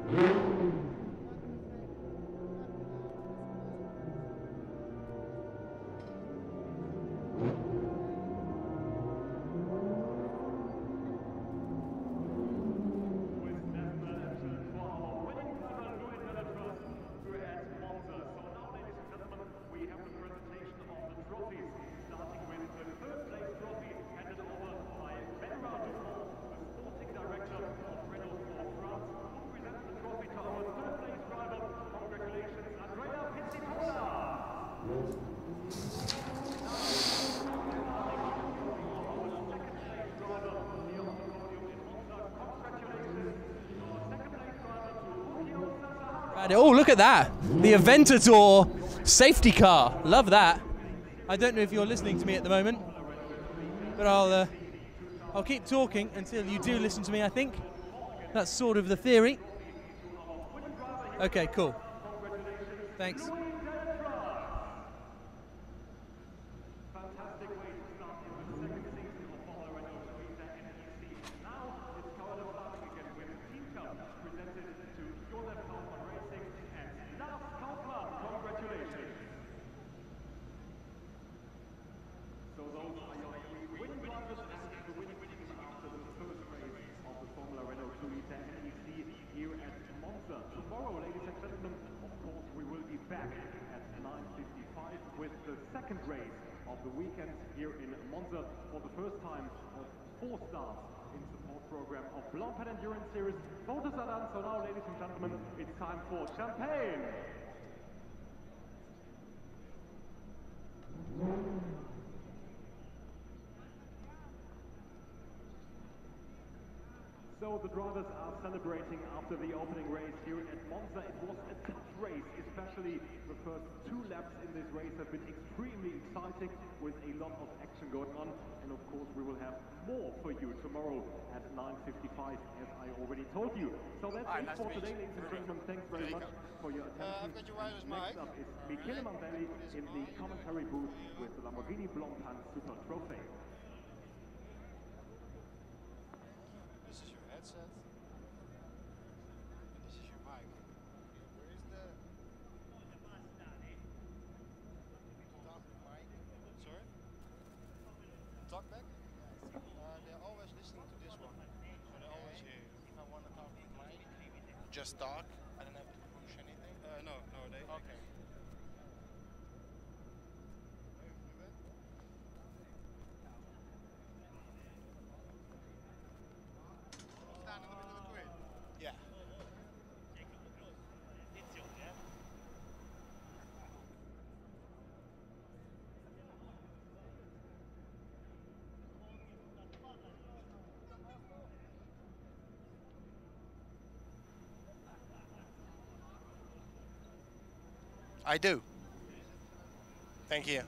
Oh, look at that. The Aventador safety car. Love that. I don't know if you're listening to me at the moment, but I'll keep talking until you do listen to me, I think. That's sort of the theory. Okay, cool. Thanks. Tomorrow, ladies and gentlemen, of course, we will be back at 9:55 with the second race of the weekend here in Monza for the first time of 4 starts in support program of Blancpain Endurance Series. Voters are done, so now, ladies and gentlemen, it's time for champagne. So the drivers are celebrating after the opening race here at Monza. It was a tough race, especially the first 2 laps in this race have been extremely exciting with a lot of action going on. And of course we will have more for you tomorrow at 9:55, as I already told you. So that's it for today, ladies and gentlemen. Thanks very much for your attention. Next up is Michele Mandelli in the commentary booth with the Lamborghini Blancpain Super Trophy. This is your headset, and this is your mic. Where is the talk mic? Sorry? Talkback? They're always listening to this one, so they always hear you. If I want to talk to the mic, just talk. I don't have to push anything. No, they. Okay. Yeah. I do. Thank you.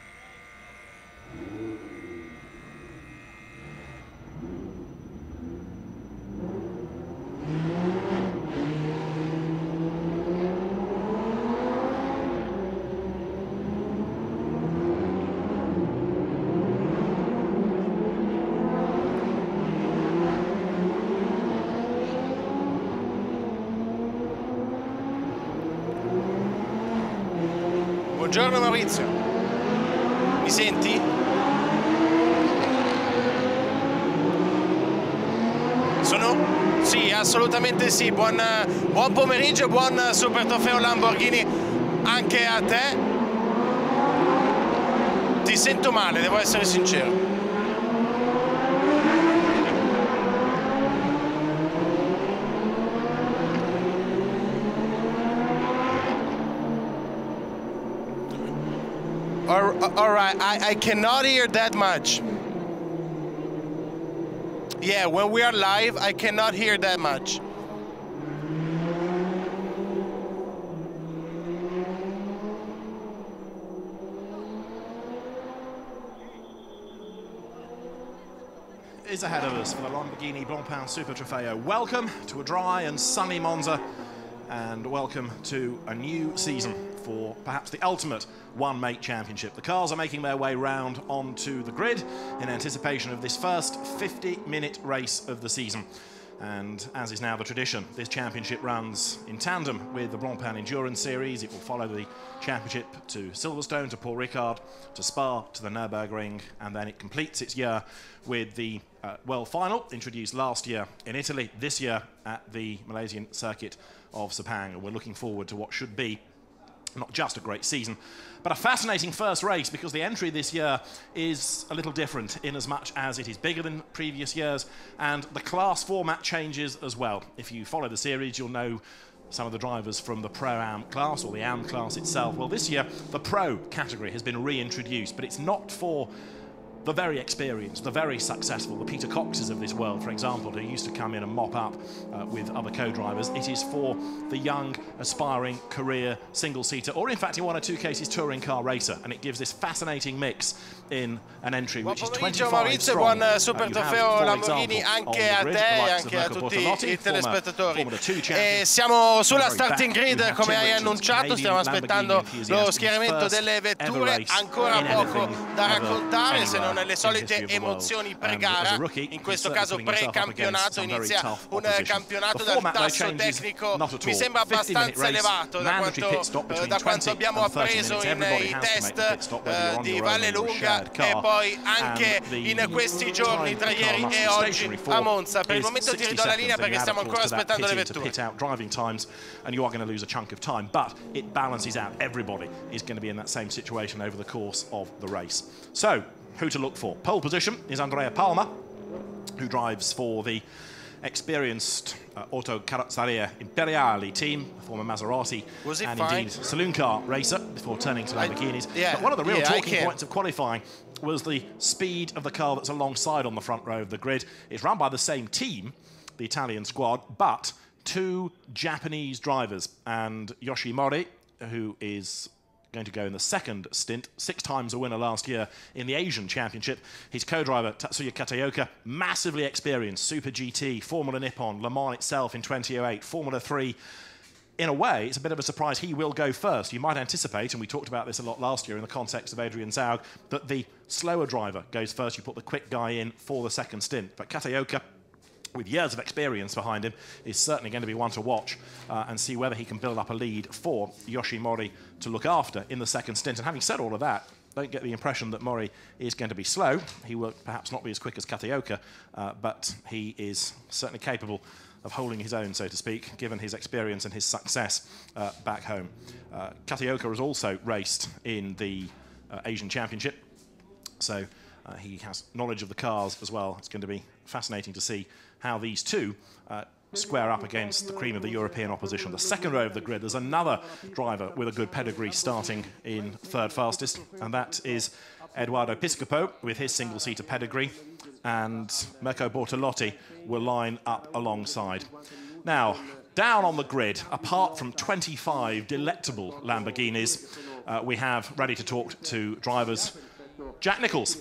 Buongiorno Maurizio, mi senti? Sono? Sì, assolutamente sì, buon pomeriggio e buon Super Trofeo Lamborghini anche a te. Ti sento male, devo essere sincero. All right, I cannot hear that much. Yeah, when we are live, I cannot hear that much. Is ahead of us for the Lamborghini Blancpain Super Trofeo. Welcome to a dry and sunny Monza, and welcome to a new season for perhaps the ultimate one-make championship. The cars are making their way round onto the grid in anticipation of this first 50-minute race of the season. And as is now the tradition, this championship runs in tandem with the Blancpain Endurance Series. It will follow the championship to Silverstone, to Paul Ricard, to Spa, to the Nürburgring, and then it completes its year with the World Final, introduced last year in Italy, this year at the Malaysian circuit of Sepang. And we're looking forward to what should be not just a great season, but a fascinating first race, because the entry this year is a little different in as much as it is bigger than previous years, and the class format changes as well. If you follow the series, you'll know some of the drivers from the Pro-Am class or the Am class itself. Well, this year the Pro category has been reintroduced, but it's not for the very experienced, the very successful, the Peter Coxes of this world, for example, who used to come in and mop up with other co-drivers. It is for the young, aspiring career single-seater, or in fact, in one or two cases, touring car racer, and it gives this fascinating mix in an entry which is 25 Maurizio, strong. buon Super Trofeo Lamborghini anche a te e anche a tutti i telespettatori. Siamo sulla starting grid, come hai annunciato, stiamo aspettando lo schieramento delle vetture, ancora poco da raccontare se non le solite emozioni pre-gara. In questo caso pre-campionato, inizia un campionato dal tasso tecnico mi sembra abbastanza elevato da quanto abbiamo appreso nei test di Vallelunga e poi anche in questi giorni tra ieri e oggi a Monza. Per il momento ti ridò la linea perché stiamo ancora aspettando le vetture. Driving times, and you are going to lose a chunk of time, but it balances out. Everybody is going to be in that same situation over the course of the race. So, who to look for? Pole position is Andrea Palma, who drives for the experienced Auto Carrozzeria Imperiali team, former Maserati and indeed saloon car racer before turning to Lamborghinis. But one of the real talking points of qualifying was the speed of the car that's alongside on the front row of the grid. It's run by the same team, the Italian squad, but two Japanese drivers, and Yoshi Mori, who is going to go in the second stint, 6 times a winner last year in the Asian Championship. His co-driver, Tatsuya Kataoka, massively experienced, Super GT, Formula Nippon, Le Mans itself in 2008, Formula 3. In a way, it's a bit of a surprise he will go first. You might anticipate, and we talked about this a lot last year in the context of Adrian Zaug, that the slower driver goes first. You put the quick guy in for the second stint. But Kataoka, with years of experience behind him, is certainly going to be one to watch and see whether he can build up a lead for Yoshi Mori to look after in the second stint. And having said all of that, don't get the impression that Mori is going to be slow. He will perhaps not be as quick as Kataoka, but he is certainly capable of holding his own, so to speak, given his experience and his success back home. Kataoka has also raced in the Asian Championship, so he has knowledge of the cars as well. It's going to be fascinating to see how these two square up against the cream of the European opposition. The second row of the grid, there's another driver with a good pedigree starting in third fastest, and that is Edoardo Piscopo with his single-seater pedigree, and Mirko Bortolotti will line up alongside. Now, down on the grid, apart from 25 delectable Lamborghinis, we have ready to talk to drivers Jack Nicholls.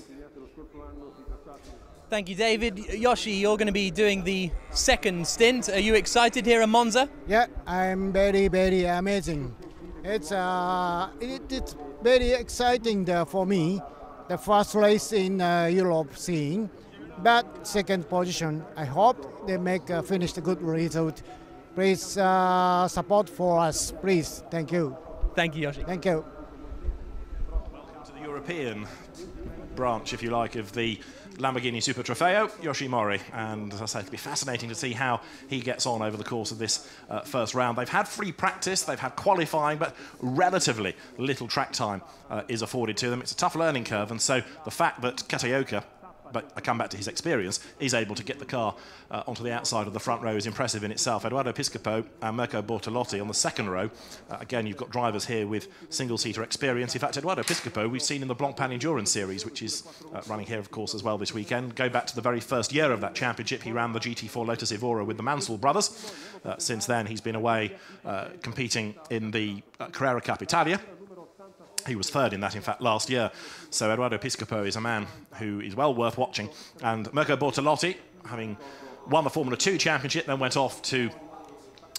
Thank you, David. Yoshi, you're going to be doing the second stint. Are you excited here in Monza? Yeah, I'm very, very amazing. It's very exciting for me. The first race in Europe scene, but second position. I hope they make finish a good result. Please support for us, please. Thank you. Thank you, Yoshi. Thank you. Welcome to the European branch, if you like, of the Lamborghini Super Trofeo, Yoshi Mori, and as I say, it'll be fascinating to see how he gets on over the course of this first round. They've had free practice, they've had qualifying, but relatively little track time is afforded to them. It's a tough learning curve, and so the fact that Kataoka, but I come back to his experience, is able to get the car onto the outside of the front row is impressive in itself. Edoardo Piscopo and Mirko Bortolotti on the second row. Again, you've got drivers here with single-seater experience. In fact, Edoardo Piscopo we've seen in the Blancpain Endurance Series, which is running here, of course, as well this weekend. Go back to the very first year of that championship. He ran the GT4 Lotus Evora with the Mansell brothers. Since then, he's been away competing in the Carrera Cup Italia. He was third in that, in fact, last year. So Edoardo Piscopo is a man who is well worth watching. And Mirko Bortolotti, having won the Formula 2 championship, then went off to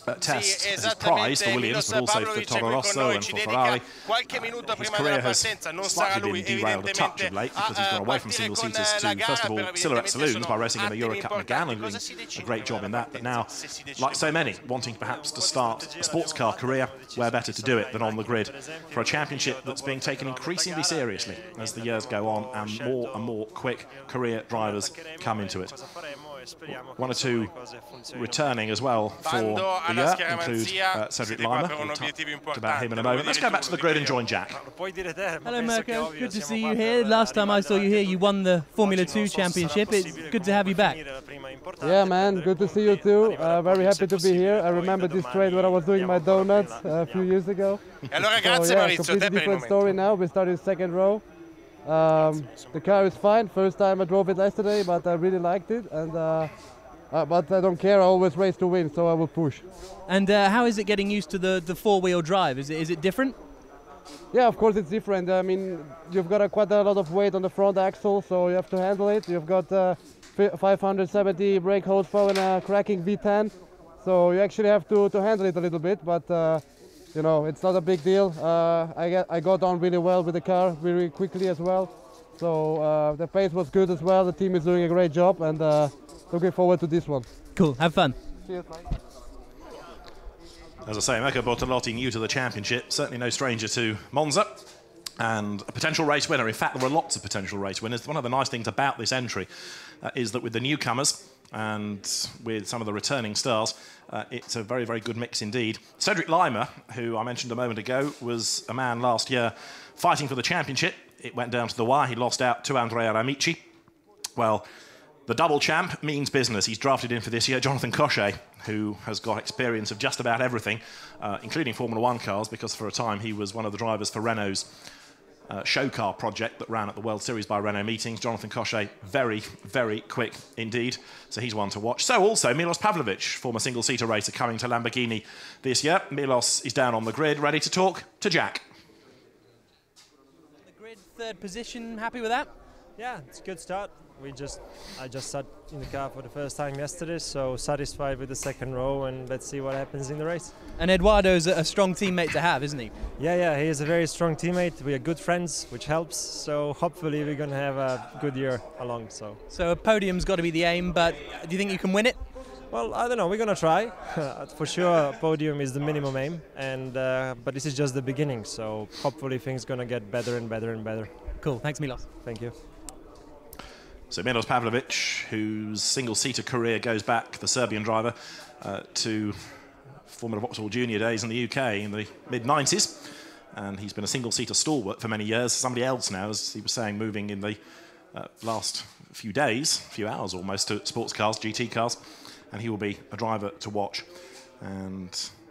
test as his prize for Williams, but also for Toro Rosso and for Ferrari. His career has slightly been derailed a touch of late because he's gone away from single-seaters to, first of all, Silhouette Saloons by racing in the Eurocup Megane and doing a great job in that. But now, like so many, wanting perhaps to start a sports car career, where better to do it than on the grid for a championship that's being taken increasingly seriously as the years go on and more quick career drivers come into it. One or two returning as well for the year include Cedric Lima. We'll talk about him in a moment. Let's go back to the grid and join Jack. Hello Mirko, good to see you here. Last time I saw you here, you won the Formula 2 championship. It's good to have you back. Yeah, man, good to see you too. Very happy to be here. I remember this train when I was doing my donuts a few years ago. So, yeah, completely different story now. We started second row. The car is fine. First time I drove it yesterday, but I really liked it. And but I don't care. I always race to win, so I will push. And how is it getting used to the four-wheel drive? Is it different? Yeah, of course it's different. I mean, you've got quite a lot of weight on the front axle, so you have to handle it. You've got 570 brake horsepower and a cracking V10, so you actually have to handle it a little bit. But you know, it's not a big deal. I got on really well with the car, very quickly as well. So the pace was good as well. The team is doing a great job, and looking forward to this one. Cool. Have fun. Cheers, mate. As I say, Mirko Bortolotti, new to the championship, certainly no stranger to Monza, and a potential race winner. In fact, there were lots of potential race winners. One of the nice things about this entry is that with the newcomers and with some of the returning stars, it's a very, very good mix indeed. Cedric Lima, who I mentioned a moment ago, was a man last year fighting for the championship. It went down to the wire. He lost out to Andrea Amici. Well, the double champ means business. He's drafted in for this year Jonathan Cochet, who has got experience of just about everything, including Formula 1 cars, because for a time he was one of the drivers for Renault's show car project that ran at the World Series by Renault meetings. Jonathan Cochet, very, very quick indeed, so he's one to watch. So also Milos Pavlovic, former single-seater racer, coming to Lamborghini this year. Milos is down on the grid, ready to talk to Jack. The grid, third position, happy with that? Yeah, it's a good start. I just sat in the car for the first time yesterday, so satisfied with the second row, and let's see what happens in the race. And Eduardo's a strong teammate to have, isn't he? Yeah, he is a very strong teammate. We are good friends, which helps. So hopefully we're going to have a good year along. So a podium's got to be the aim, but do you think you can win it? Well, I don't know. We're going to try. For sure, podium is the minimum aim, and but this is just the beginning. So hopefully things going to get better and better and better. Cool. Thanks, Milos. Thank you. So Milos Pavlovic, whose single-seater career goes back, the Serbian driver, to Formula Vauxhall Junior days in the UK in the mid-90s. And he's been a single-seater stalwart for many years. Somebody else now, as he was saying, moving in the last few days, few hours almost, to sports cars, GT cars. And he will be a driver to watch. And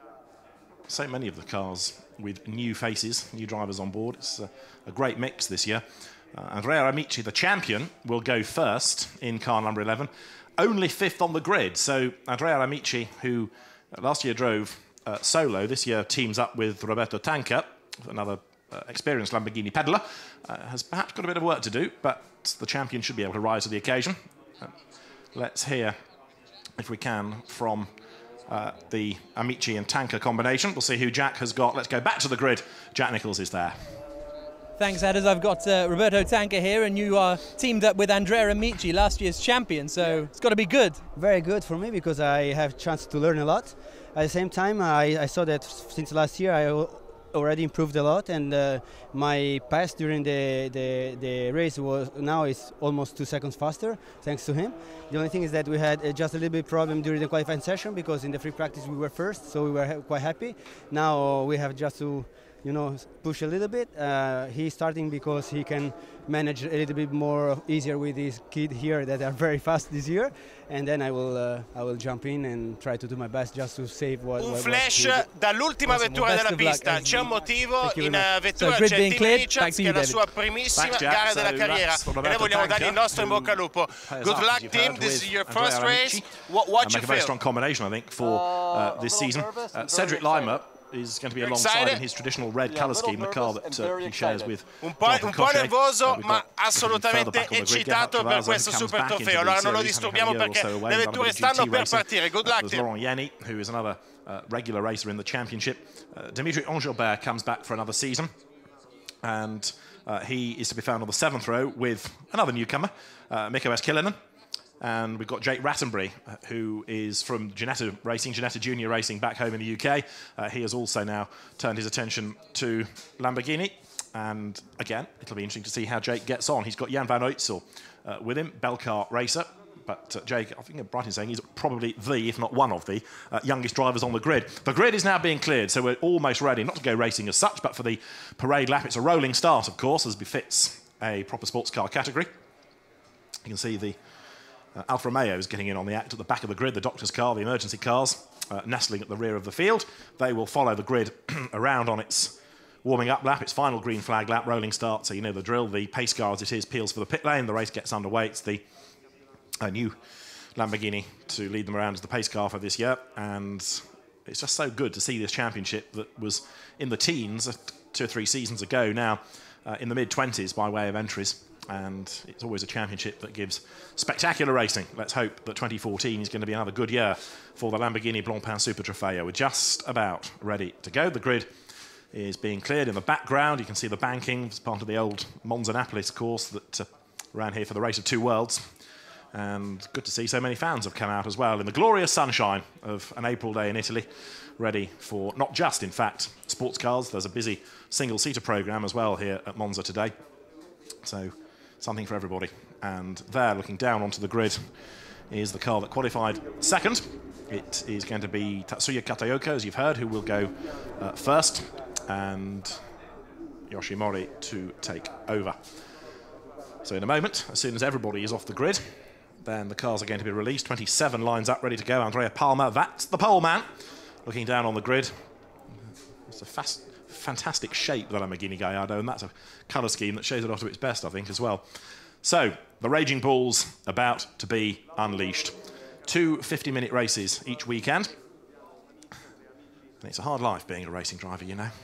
so many of the cars with new faces, new drivers on board. It's a great mix this year. Andrea Amici, the champion, will go first in car number 11, only fifth on the grid. So Andrea Amici, who last year drove solo, this year teams up with Roberto Tanca, another experienced Lamborghini peddler, has perhaps got a bit of work to do, but the champion should be able to rise to the occasion. Let's hear, if we can, from the Amici and Tanca combination. We'll see who Jack has got. Let's go back to the grid. Jack Nicholls is there. Thanks, Adders. I've got Roberto Tanca here, and you are teamed up with Andrea Amici, last year's champion, so it's got to be good. Very good for me, because I have a chance to learn a lot. At the same time, I saw that since last year I already improved a lot, and my pace during the race is almost 2 seconds faster, thanks to him. The only thing is that we had just a little bit problem during the qualifying session, because in the free practice we were first, so we were quite happy. Now we have just to push a little bit. He's starting because he can manage a little bit more easier with his kid here that are very fast this year, and then I will jump in and try to do my best just to save what. Un flash dall'ultima vettura della pista. C'è un motivo, in vettura c'è Tim Richards, che è la sua primissima gara della carriera, e noi vogliamo dargli il nostro in bocca al lupo. Good luck, Tim. This is your first race. What you feel? Make a very strong combination, I think, for this season. Cedric Lima is going to be alongside in his traditional red colour scheme, the car that he shares with un po' nervoso, ma assolutamente eccitato per questo super trofeo. Allora non lo disturbiamo perché le vetture stanno per partire. Good luck to Laurent Yenny, who is another regular racer in the championship. Dimitri Engelbert comes back for another season, and he is to be found on the 7th row with another newcomer, Mikko Eskelinen. And we've got Jake Rattenbury, who is from Ginetta Racing, Ginetta Junior Racing back home in the UK. He has also now turned his attention to Lamborghini. And again, it'll be interesting to see how Jake gets on. He's got Jan van Uytsel with him, Belcar racer. But Jake, I think I'm right in saying he's probably the, if not one of the, youngest drivers on the grid. The grid is now being cleared, so we're almost ready, not to go racing as such, but for the parade lap. It's a rolling start, of course, as befits a proper sports car category. You can see the Alfa Romeo is getting in on the act at the back of the grid, the doctor's car, the emergency cars, nestling at the rear of the field. They will follow the grid around on its warming up lap, its final green flag lap, rolling start, so you know the drill. The pace car, as it is, peels for the pit lane. The race gets underway. It's the new Lamborghini to lead them around as the pace car for this year. And it's just so good to see this championship that was in the teens 2 or 3 seasons ago, now in the mid-20s by way of entries. And it's always a championship that gives spectacular racing. Let's hope that 2014 is going to be another good year for the Lamborghini Blancpain Super Trofeo. We're just about ready to go. The grid is being cleared in the background. You can see the banking. It's part of the old Monza-Napoli course that ran here for the Race of Two Worlds. And good to see so many fans have come out as well in the glorious sunshine of an April day in Italy, ready for not just, in fact, sports cars. There's a busy single-seater programme as well here at Monza today. So something for everybody. And there, looking down onto the grid, is the car that qualified second. It is going to be Tatsuya Katayoko, as you've heard, who will go first, and Yoshimori to take over. So in a moment, as soon as everybody is off the grid, then the cars are going to be released. 27 lines up, ready to go. Andrea Palmer, that's the pole man, looking down on the grid. It's a fantastic shape, the Lamborghini Gallardo, and that's a colour scheme that shows it off to its best, I think, as well. So, the Raging Bull's about to be unleashed. 2 50-minute races each weekend. And it's a hard life being a racing driver, you know.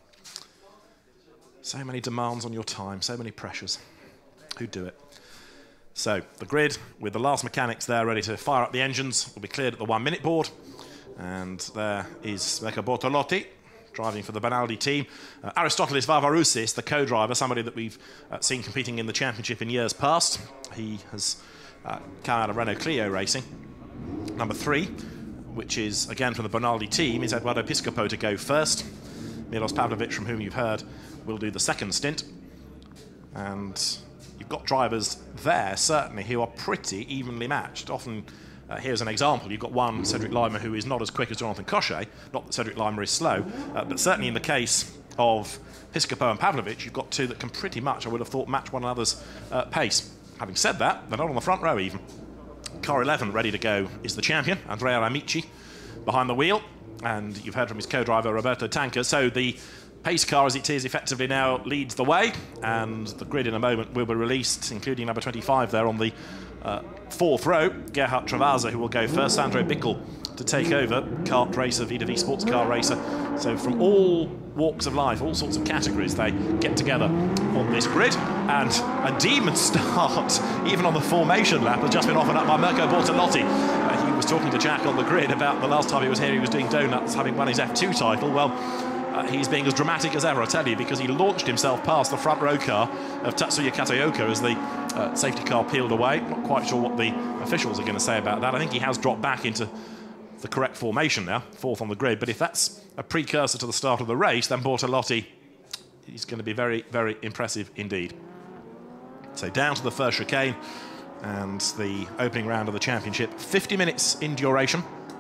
So many demands on your time, so many pressures. Who'd do it? So, the grid, with the last mechanics there ready to fire up the engines, will be cleared at the 1-minute board. And there is Mecca Bortolotti, driving for the Benaldi team. Aristotelis Varvaroussis, the co-driver, somebody that we've seen competing in the championship in years past. He has come out of Renault Clio Racing. Number 3, which is, again, from the Benaldi team, is Eduardo Piscopo to go first. Milos Pavlovic, from whom you've heard, will do the second stint. And you've got drivers there, certainly, who are pretty evenly matched. Often, here's an example. You've got one, Cedric Lima, who is not as quick as Jonathan Cochet. Not that Cedric Lima is slow, but certainly in the case of Piscopo and Pavlovic, you've got 2 that can pretty much, I would have thought, match one another's pace. Having said that, they're not on the front row even. Car 11 ready to go is the champion, Andrea Amici, behind the wheel. And you've heard from his co-driver, Roberto Tanca. So the pace car, as it is effectively now, leads the way. And the grid in a moment will be released, including number 25 there on the 4th row, Gerhard Travasa, who will go first. Sandro Bickel to take over, kart racer, VW sports car racer. So from all walks of life, all sorts of categories, they get together on this grid. And a demon start, even on the formation lap, has just been offered up by Mirko Bortolotti. He was talking to Jack on the grid about the last time he was here, he was doing donuts, having won his F2 title. Well, he's being as dramatic as ever, I tell you, because he launched himself past the front row car of Tatsuya Katayoko as the safety car peeled away. Not quite sure what the officials are going to say about that. I think he has dropped back into the correct formation now, 4th on the grid. But if that's a precursor to the start of the race, then Bortolotti is going to be very, very impressive indeed. So down to the first chicane and the opening round of the championship. 50 minutes in duration.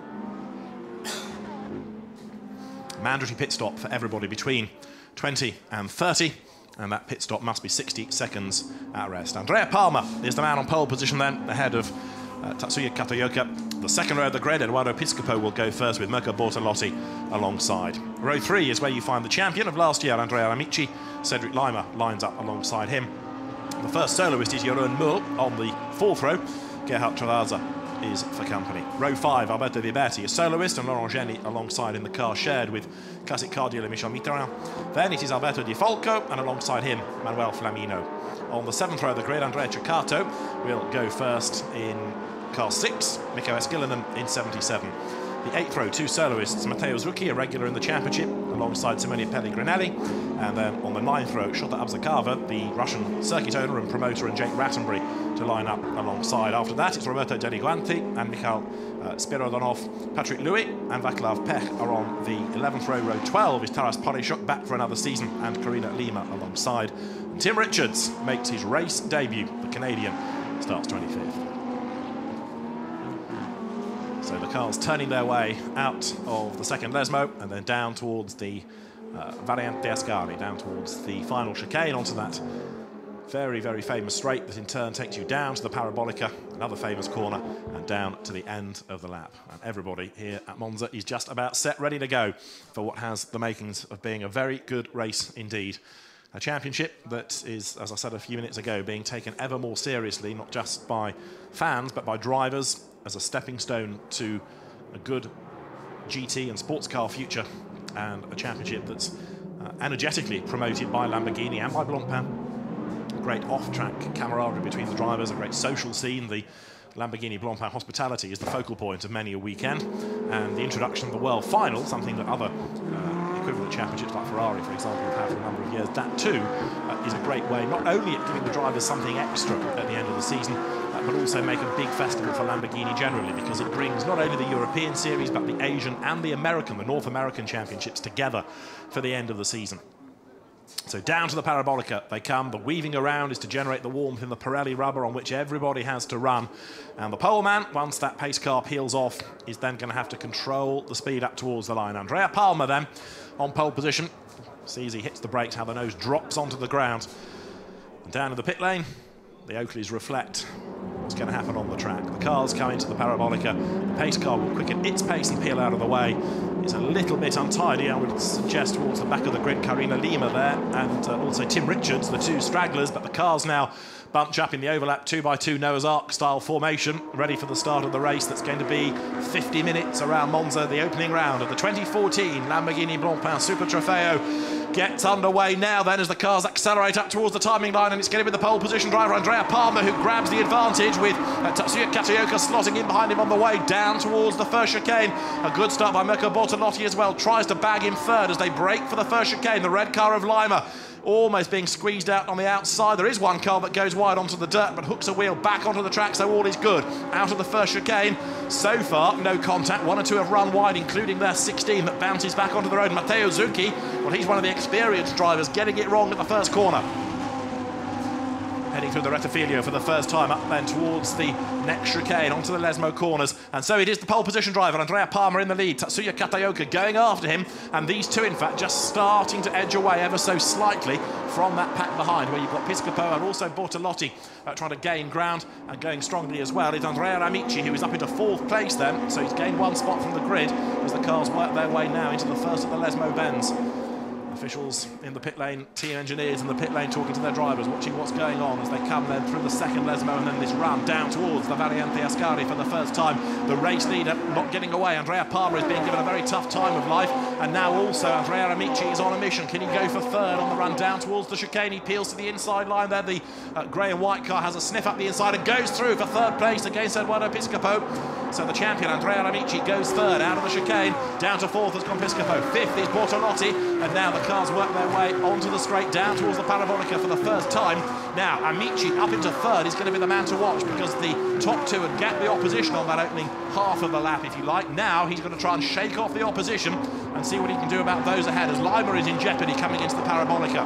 Mandatory pit stop for everybody between 20 and 30, and that pit stop must be 60 seconds at rest. Andrea Palmer is the man on pole position then, ahead of Tatsuya Katayoko. The second row of the grid, Eduardo Piscopo will go first with Mirko Bortolotti alongside. Row 3 is where you find the champion of last year, Andrea Amici. Cedric Lima lines up alongside him. The first soloist is Jeroen Mul on the 4th row. Gerhard Travasa is for company. Row 5, Alberto Viberti, a soloist, and Laurent Geny alongside in the car shared with Classic Car dealer Michel Mitterrand. Then it is Alberto Di Folco, and alongside him, Manuel Flamino. On the 7th row of the grid, Andrea Ceccato will go first in car 6, Mikko Eskilinen in 77. The 8th row, 2 soloists, Matteo Zucchi, a regular in the championship, alongside Simone Pellegrinelli. And then on the 9th row, Shota Abzakava, the Russian circuit owner and promoter, and Jake Rattenbury to line up alongside. After that, it's Roberto Deliguanti and Mikhail Spirodonov. Patrick Louis and Vaclav Pech are on the 11th row. Row 12 is Taras Polishuk back for another season, and Karina Lima alongside. And Tim Richards makes his race debut. The Canadian starts 25th. So the cars turning their way out of the second Lesmo and then down towards the Variante Ascari, down towards the final chicane, onto that very, very famous straight that in turn takes you down to the Parabolica, another famous corner, and down to the end of the lap. And everybody here at Monza is just about set, ready to go for what has the makings of being a very good race indeed. A championship that is, as I said a few minutes ago, being taken ever more seriously, not just by fans, but by drivers, as a stepping stone to a good GT and sports car future, and a championship that's energetically promoted by Lamborghini and by Blancpain. A great off-track camaraderie between the drivers, a great social scene. The Lamborghini Blancpain hospitality is the focal point of many a weekend, and the introduction of the World Final, something that other equivalent championships like Ferrari, for example, have had for a number of years. That too is a great way, not only at giving the drivers something extra at the end of the season, but also make a big festival for Lamborghini generally, because it brings not only the European Series, but the Asian and the American, the North American championships together for the end of the season. So down to the Parabolica they come. The weaving around is to generate the warmth in the Pirelli rubber on which everybody has to run. And the poleman, once that pace car peels off, is then going to have to control the speed up towards the line. Andrea Palmer then on pole position. See as he hits the brakes how the nose drops onto the ground. And down in the pit lane, the Oakleys reflect what's going to happen on the track. The cars come into the Parabolica. The pace car will quicken its pace and peel out of the way. It's a little bit untidy, I would suggest, towards the back of the grid. Karina Lima there, and also Tim Richards, the 2 stragglers. But the cars now bunch up in the overlap 2x2 Noah's Ark style formation, ready for the start of the race that's going to be 50 minutes around Monza. The opening round of the 2014 Lamborghini Blancpain Super Trofeo gets underway now then as the cars accelerate up towards the timing line, and it's going to be the pole position driver Andrea Palmer who grabs the advantage, with Tatsuya Kataoka slotting in behind him on the way down towards the first chicane. A good start by Mirko Bortolotti as well, tries to bag him third as they break for the first chicane. The red car of Lima almost being squeezed out on the outside. There is one car that goes wide onto the dirt but hooks a wheel back onto the track, so all is good. Out of the first chicane, so far no contact. 1 or 2 have run wide, including their 16 that bounces back onto the road. Matteo Zucchi, well, he's one of the experienced drivers, getting it wrong at the first corner. Heading through the Rettifilo for the first time, up then towards the next chicane, onto the Lesmo corners. And so it is the pole position driver, Andrea Palmer in the lead, Tatsuya Kataoka going after him, and these two, in fact, just starting to edge away ever so slightly from that pack behind, where you've got Piscopo and also Bortolotti trying to gain ground, and going strongly as well is Andrea Amici, who is up into 4th place then, so he's gained 1 spot from the grid as the cars work their way now into the first of the Lesmo bends. Officials in the pit lane, team engineers in the pit lane talking to their drivers, watching what's going on as they come then through the second Lesmo and then this run down towards the Variante Ascari for the first time. The race leader not getting away. Andrea Palmer is being given a very tough time of life, and now also Andrea Amici is on a mission. Can he go for third on the run down towards the chicane? He peels to the inside line there. The grey and white car has a sniff up the inside and goes through for 3rd place against Eduardo Piscopo. So the champion Andrea Amici goes 3rd out of the chicane. Down to 4th has gone Piscopo. 5th is Bortolotti, and now the cars work their way onto the straight down towards the Parabolica for the first time. Now Amici up into 3rd is going to be the man to watch, because the top 2 had gapped the opposition on that opening half of the lap, if you like. Now he's going to try and shake off the opposition and see what he can do about those ahead, as Lima is in jeopardy coming into the Parabolica.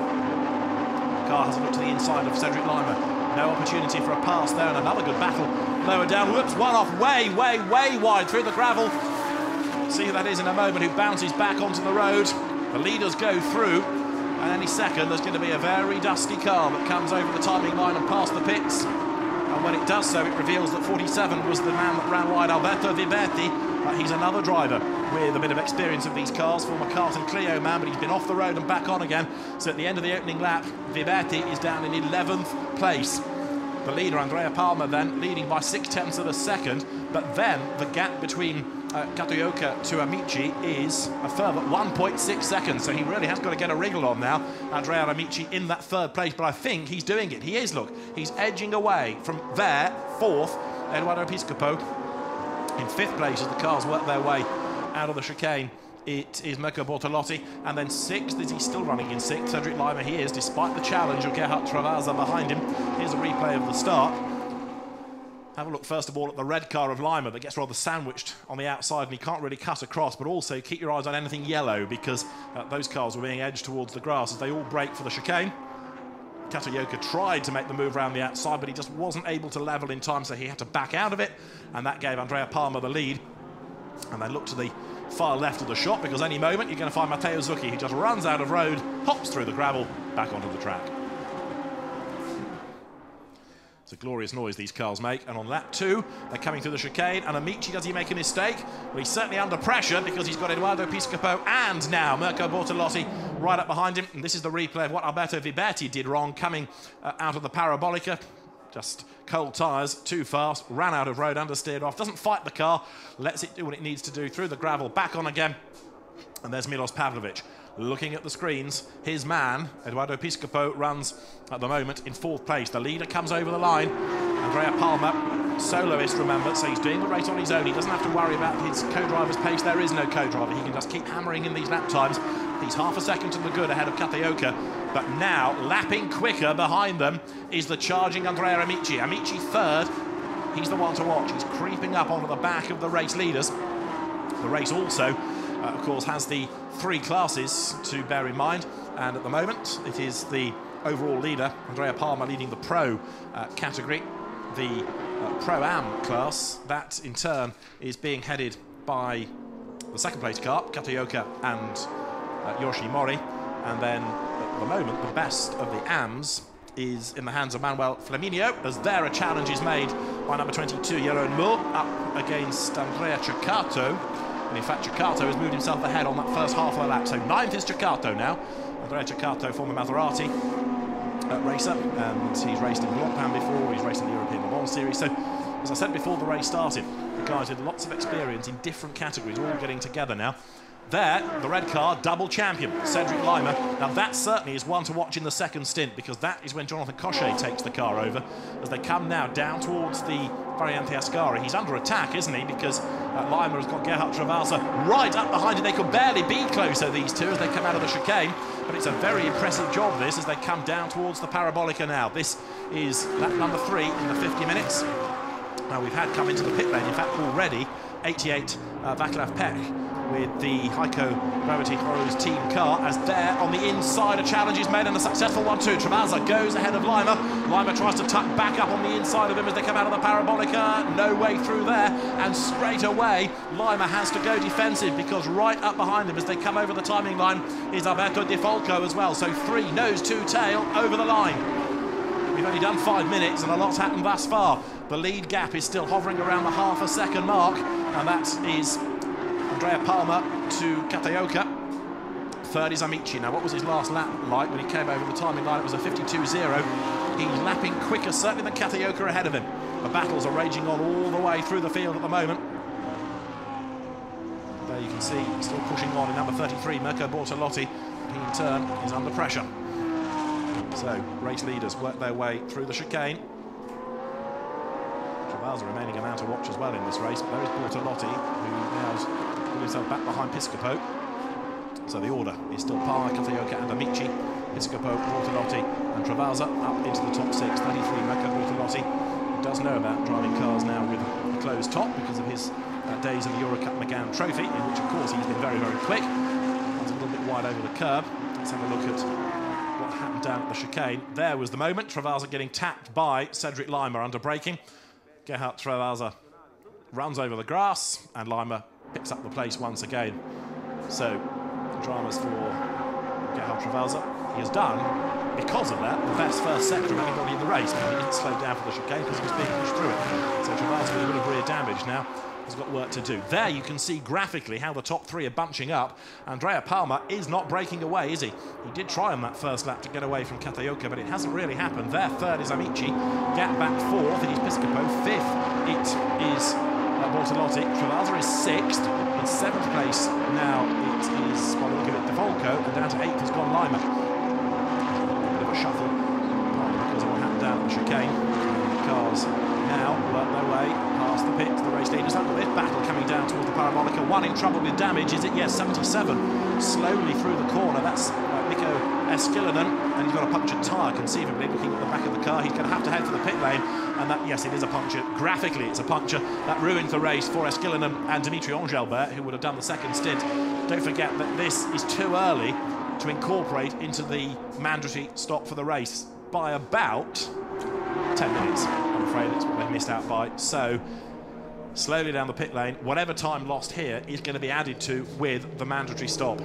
The car has a look to the inside of Cedric Lima. No opportunity for a pass there, and another good battle lower down. Whoops, one off way wide through the gravel. See who that is in a moment, who bounces back onto the road. The leaders go through, and any second there's going to be a very dusty car that comes over the timing line and past the pits. And when it does so, it reveals that 47 was the man that ran wide, Alberto Viberti. He's another driver with a bit of experience of these cars, former Carlton Clio man, but he's been off the road and back on again. So at the end of the opening lap, Viberti is down in 11th place. The leader, Andrea Palmer, then leading by 0.6 of a second. But then the gap between Kataoka to Amici is a further 1.6 seconds, so he really has got to get a wriggle on now. Andrea Amici in that third place, but I think he's doing it. He is, look, he's edging away from there, fourth, Edoardo Piscopo. In fifth place as the cars work their way out of the chicane, it is Mirko Bortolotti, and then sixth, is he still running in sixth? Cedric Lima, he is, despite the challenge of Gerhard Travasa behind him. Here's a replay of the start. Have a look first of all at the red car of Lima that gets rather sandwiched on the outside and he can't really cut across, but also keep your eyes on anything yellow because those cars were being edged towards the grass as they all brake for the chicane. Kataoka tried to make the move around the outside, but he just wasn't able to level in time, so he had to back out of it, and that gave Andrea Palma the lead. And then look to the far left of the shot, because any moment you're going to find Matteo Zucchi. He just runs out of road, hops through the gravel, back onto the track. It's a glorious noise these cars make, and on lap 2 they're coming through the chicane, and Amici, does he make a mistake? Well, he's certainly under pressure because he's got Edoardo Piscopo and now Mirko Bortolotti right up behind him, and this is the replay of what Alberto Viberti did wrong coming out of the Parabolica. Just cold tyres, too fast, ran out of road, understeered off, doesn't fight the car, lets it do what it needs to do, through the gravel, back on again, and there's Milos Pavlovic. Looking at the screens, his man, Edoardo Piscopo, runs at the moment in fourth place. The leader comes over the line. Andrea Palma, soloist, remember, so he's doing the race on his own. He doesn't have to worry about his co-driver's pace. There is no co-driver. He can just keep hammering in these lap times. He's half a second to the good ahead of Kataoka. But now, lapping quicker behind them, is the charging Andrea Amici. Amici third. He's the one to watch. He's creeping up onto the back of the race leaders. The race also, of course, has the 3 classes to bear in mind, and at the moment it is the overall leader, Andrea Palma, leading the Pro category. The Pro-Am class, that in turn is being headed by the second place car, Kataoka and Yoshi Mori, and then at the moment the best of the AMs is in the hands of Manuel Flaminio, as there a challenge is made by number 22, Jeroen Moore, up against Andrea Ceccato. And in fact, Ceccato has moved himself ahead on that first half of the lap. So 9th is Ceccato now. Andrea Ceccato, former Maserati racer, and he's raced in Blancpain before, he's raced in the European Le Mans Series. So, as I said before the race started, the guys with lots of experience in different categories, all getting together now. There, the red car, double champion, Cedric Lima. Now that certainly is one to watch in the second stint, because that is when Jonathan Cochet takes the car over, as they come now down towards the Variante Ascari. He's under attack, isn't he, because Lima has got Gerhard Travasa right up behind him. They could barely be closer, these two, as they come out of the chicane, but it's a very impressive job, this, as they come down towards the Parabolica now. This is lap number 3 in the 50 minutes. Now we've had come into the pit lane, in fact, already, 88 Václav Peck, with the Heiko Gravity Horrors team car, as there on the inside a challenge is made, and a successful one too. Travasa goes ahead of Lima. Lima tries to tuck back up on the inside of him as they come out of the Parabolica. No way through there, and straight away Lima has to go defensive, because right up behind him as they come over the timing line is Alberto Di Folco as well. So 3 nose, 2 tail over the line. We've only done 5 minutes and a lot's happened thus far. The lead gap is still hovering around the half a second mark, and that is Andrea Palma to Kataoka. Third is Amici. Now, what was his last lap like when he came over the timing line? It was a 52.0. He's lapping quicker, certainly, than Kataoka ahead of him. The battles are raging on all the way through the field at the moment. There you can see, still pushing on in number 33, Mirko Bortolotti. He, in turn, is under pressure. So, race leaders work their way through the chicane. Travasa remaining a man to watch as well in this race. But there is Bortolotti, who now has put himself back behind Piscopo. So the order is still Palma, Kataoka and Amici. Piscopo, Bortolotti and Travasa up into the top 6. 33, Mirko Bortolotti, who does know about driving cars now with a closed top because of his days in the Eurocup Megane Trophy, in which, of course, he's been very, very quick. That's a little bit wide over the curb. Let's have a look at what happened down at the chicane. There was the moment. Travasa getting tapped by Cedric Lima under braking. Gerhard Travasa runs over the grass, and Lima picks up the place once again. So, dramas for Gerhard Travasa. He has done, because of that, the best first sector of anybody in the race. Now, he didn't slow down for the chicane because he was being pushed through it. So Travasa, with a bit of rear damage now, has got work to do. There you can see graphically how the top 3 are bunching up. Andrea Palma is not breaking away, is he? He did try on that first lap to get away from Kataoka, but it hasn't really happened. There, third is Amici. Gap back 4th, it is Piscopo. 5th, it is Bortolotti. Travasa is 6th. In 7th place now it is, by the look of it, De Volco, and down to 8th has gone Lima. A bit of a shuffle, partly because of what happened down at the chicane. The cars now work their way past the pits. The race leaders. Look at this battle coming down towards the Parabolica. One in trouble with damage, is it? Yes, 77. Slowly through the corner. That's Mikko Eskelinen, and he's got a punctured tyre, conceivably, looking at the back of the car. He's going to have to head for the pit lane, and that, yes, it is a puncture. Graphically, it's a puncture. That ruined the race for Eskelinen and Dimitri Engelbert, who would have done the second stint. Don't forget that this is too early to incorporate into the mandatory stop for the race by about 10 minutes. I'm afraid that's what they missed out by. So, slowly down the pit lane, whatever time lost here is going to be added to with the mandatory stop.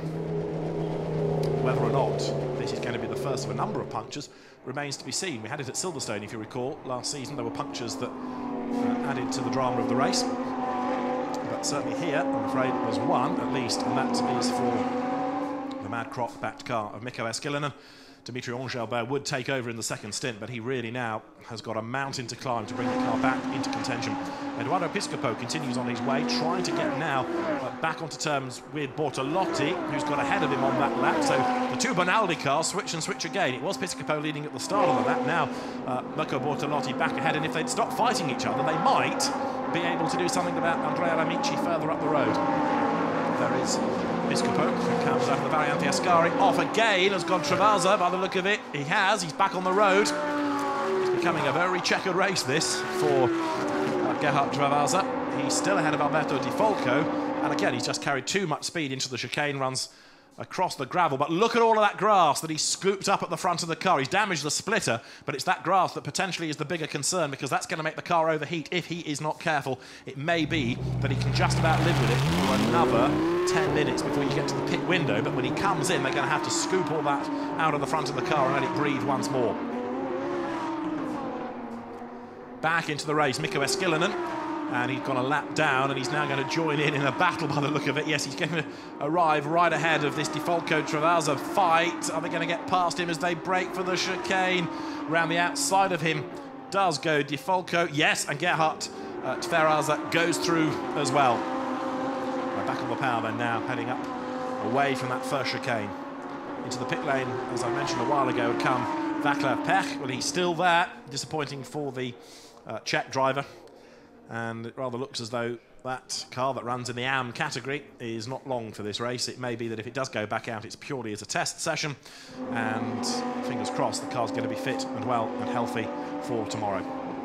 Whether or not this is going to be the first of a number of punctures remains to be seen. We had it at Silverstone, if you recall, last season. There were punctures that added to the drama of the race. But certainly here, I'm afraid, there's one at least, and that is for the Mad Croc-backed car of Mikko Eskelinen. Dimitri Engelbert would take over in the second stint, but he really now has got a mountain to climb to bring the car back into contention. Eduardo Piscopo continues on his way, trying to get now back onto terms with Bortolotti, who's got ahead of him on that lap. So the two Bonaldi cars switch and switch again. It was Piscopo leading at the start of the lap. Now Mirko Bortolotti back ahead, and if they'd stop fighting each other, they might be able to do something about Andrea Amici further up the road. There is Piscopo, who comes out of the Variante Ascari. Off again has gone Travasa, by the look of it. He has, he's back on the road. It's becoming a very checkered race, this, for Gerhard Travasa. He's still ahead of Alberto Di Folco, and again, he's just carried too much speed into the chicane, runs across the gravel. But look at all of that grass that he's scooped up at the front of the car. He's damaged the splitter, but it's that grass that potentially is the bigger concern, because that's going to make the car overheat if he is not careful. It may be that he can just about live with it for another 10 minutes before you get to the pit window, but when he comes in, they're going to have to scoop all that out of the front of the car and let it breathe once more. Back into the race, Mikko Eskelinen, and he's gone a lap down, and he's now going to join in a battle by the look of it. Yes, he's going to arrive right ahead of this Di Folco-Travasa fight. Are they going to get past him as they break for the chicane? Round the outside of him does go Di Folco. Yes, and Gerhard Travasa goes through as well. Back on the power then now, heading up away from that first chicane. Into the pit lane, as I mentioned a while ago, come Vaclav Pech. Well, he's still there. Disappointing for the Czech driver. And it rather looks as though that car that runs in the AM category is not long for this race. It may be that if it does go back out, it's purely as a test session. And fingers crossed, the car's going to be fit and well and healthy for tomorrow.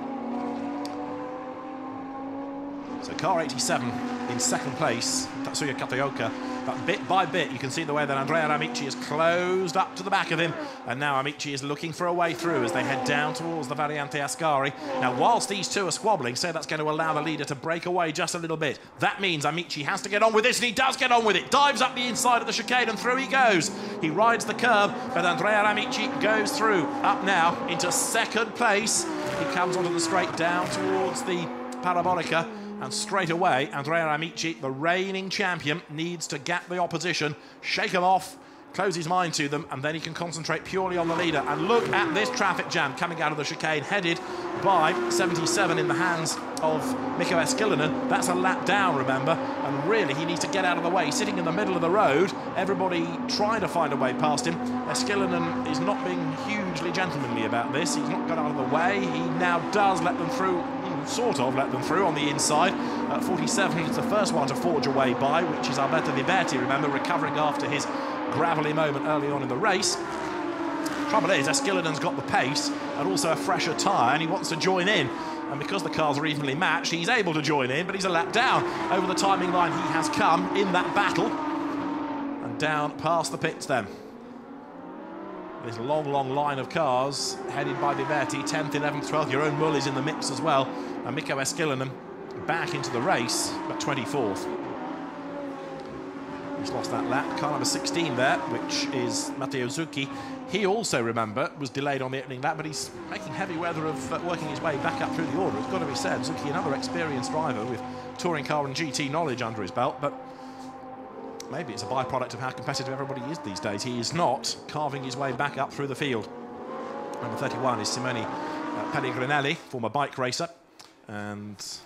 So car 87 in second place, Tatsuya Kataoka. But bit by bit, you can see the way that Andrea Amici is closed up to the back of him. And now Amici is looking for a way through as they head down towards the Variante Ascari. Now, whilst these two are squabbling, so that's going to allow the leader to break away just a little bit. That means Amici has to get on with this, and he does get on with it. Dives up the inside of the chicane, and through he goes. He rides the curb, but Andrea Amici goes through. Up now into second place. He comes onto the straight down towards the Parabolica. And straight away, Andrea Amici, the reigning champion, needs to gap the opposition, shake them off, close his mind to them, and then he can concentrate purely on the leader. And look at this traffic jam coming out of the chicane, headed by 77 in the hands of Mikko Eskelinen. That's a lap down, remember, and really he needs to get out of the way. Sitting in the middle of the road, everybody trying to find a way past him. Eskelinen is not being hugely gentlemanly about this. He's not got out of the way. He now does let them through, sort of let them through on the inside. 47 is the first one to forge a way by, which is Alberto Liberti, remember, recovering after his gravelly moment early on in the race. Trouble is, Eskelinen's got the pace and also a fresher tyre, and he wants to join in. And because the cars are evenly matched, he's able to join in, but he's a lap down. Over the timing line he has come in that battle. And down past the pits then. This long, long line of cars headed by Liberti, 10th, 11th, 12th. Jeroen Mull is in the mix as well. And Mikko Eskelinen back into the race, but 24th. He's lost that lap. Car number 16 there, which is Matteo Zucchi. He also, remember, was delayed on the opening lap, but he's making heavy weather of working his way back up through the order. It's got to be said, Zucchi, another experienced driver with touring car and GT knowledge under his belt, but maybe it's a byproduct of how competitive everybody is these days. He is not carving his way back up through the field. Number 31 is Simone Pellegrinelli, former bike racer, and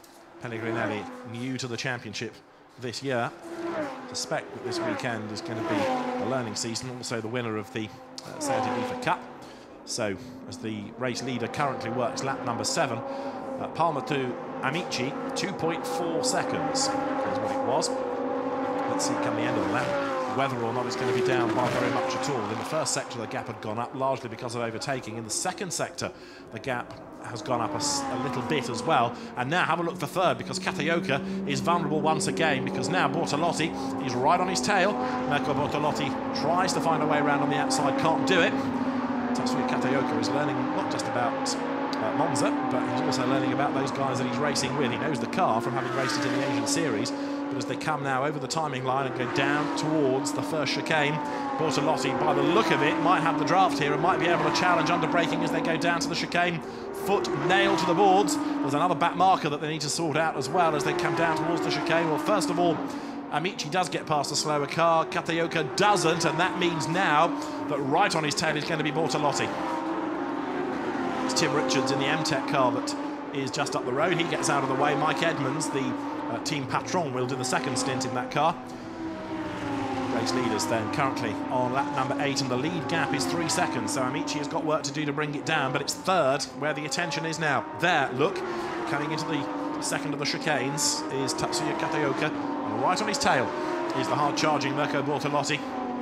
Pellegrinelli, new to the championship this year. I suspect that this weekend is going to be a learning season, also the winner of the Seat Ibiza Cup. So, as the race leader currently works lap number 7, Palmer to Amici, 2.4 seconds is what it was. Let's see come the end of the lap whether or not it's going to be down by very much at all. In the first sector the gap had gone up largely because of overtaking. In the second sector the gap has gone up a little bit as well. And now have a look for third, because Kataoka is vulnerable once again, because now Bortolotti is right on his tail. Mirko Bortolotti tries to find a way around on the outside, can't do it. Tatsuya Kataoka is learning not just about Monza, but he's also learning about those guys that he's racing with. He knows the car from having raced it in the Asian Series, but as they come now over the timing line and go down towards the first chicane, Bortolotti, by the look of it, might have the draft here and might be able to challenge under braking as they go down to the chicane. Foot nailed to the boards. There's another back marker that they need to sort out as well as they come down towards the chicane. Well, first of all, Amici does get past the slower car, Kataoka doesn't, and that means now that right on his tail is going to be Bortolotti. It's Tim Richards in the M-Tech car that is just up the road. He gets out of the way. Mike Edmonds, the team patron, will do the second stint in that car. Race leaders then currently on lap number 8, and the lead gap is 3 seconds, so Amici has got work to do to bring it down, but it's third where the attention is now. There, look, coming into the second of the chicanes is Tatsuya Kataoka, and right on his tail is the hard-charging Mirko Bortolotti.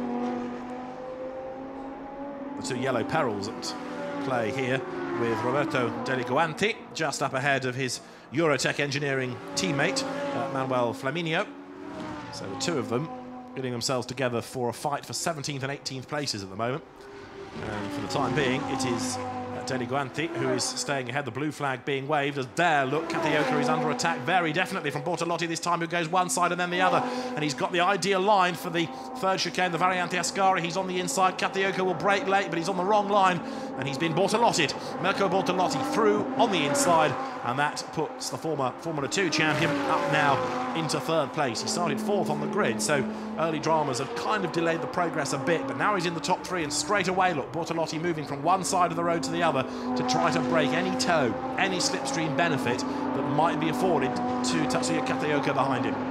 The two yellow perils at play here, with Roberto Deligoanti just up ahead of his Eurotech Engineering teammate, Manuel Flaminio. So the two of them getting themselves together for a fight for 17th and 18th places at the moment. And for the time being, it is Deligoanti who is staying ahead, the blue flag being waved, as there, look, Kataoka is under attack very definitely from Bortolotti this time, who goes one side and then the other, and he's got the ideal line for the third chicane, the Variante Ascari. He's on the inside. Kataoka will brake late, but he's on the wrong line, and he's been Bortolotti'd. Mirko Bortolotti through on the inside, and that puts the former Formula 2 champion up now into third place. He started fourth on the grid, so early dramas have kind of delayed the progress a bit, but now he's in the top 3, and straight away, look, Bortolotti moving from one side of the road to the other to try to break any tow, any slipstream benefit that might be afforded to Tatsuya Kataoka behind him.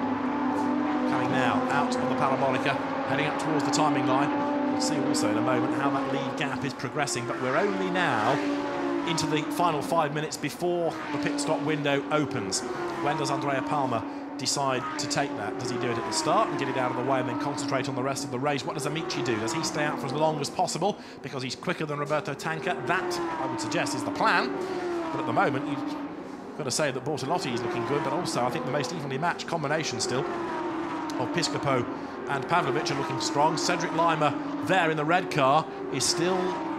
Coming now out on the Parabolica, heading up towards the timing line. We'll see also in a moment how that lead gap is progressing, but we're only now into the final 5 minutes before the pit stop window opens. When does Andrea Palmer decide to take that? Does he do it at the start and get it out of the way and then concentrate on the rest of the race? What does Amici do? Does he stay out for as long as possible because he's quicker than Roberto Tanca? That, I would suggest, is the plan. But at the moment, you've got to say that Bortolotti is looking good, but also I think the most evenly matched combination still of Piscopo and Pavlovic are looking strong. Cedric Lima there in the red car is still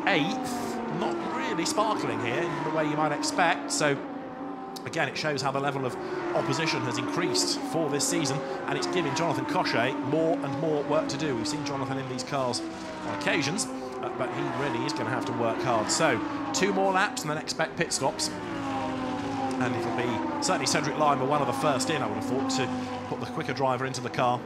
8th, not really sparkling here in the way you might expect. So again, it shows how the level of opposition has increased for this season, and it's giving Jonathan Cochet more and more work to do. We've seen Jonathan in these cars on occasions, but he really is going to have to work hard. So 2 more laps and then expect pit stops, and it'll be certainly Cedric Lima, one of the first in, I would have thought, to put the quicker driver into the car.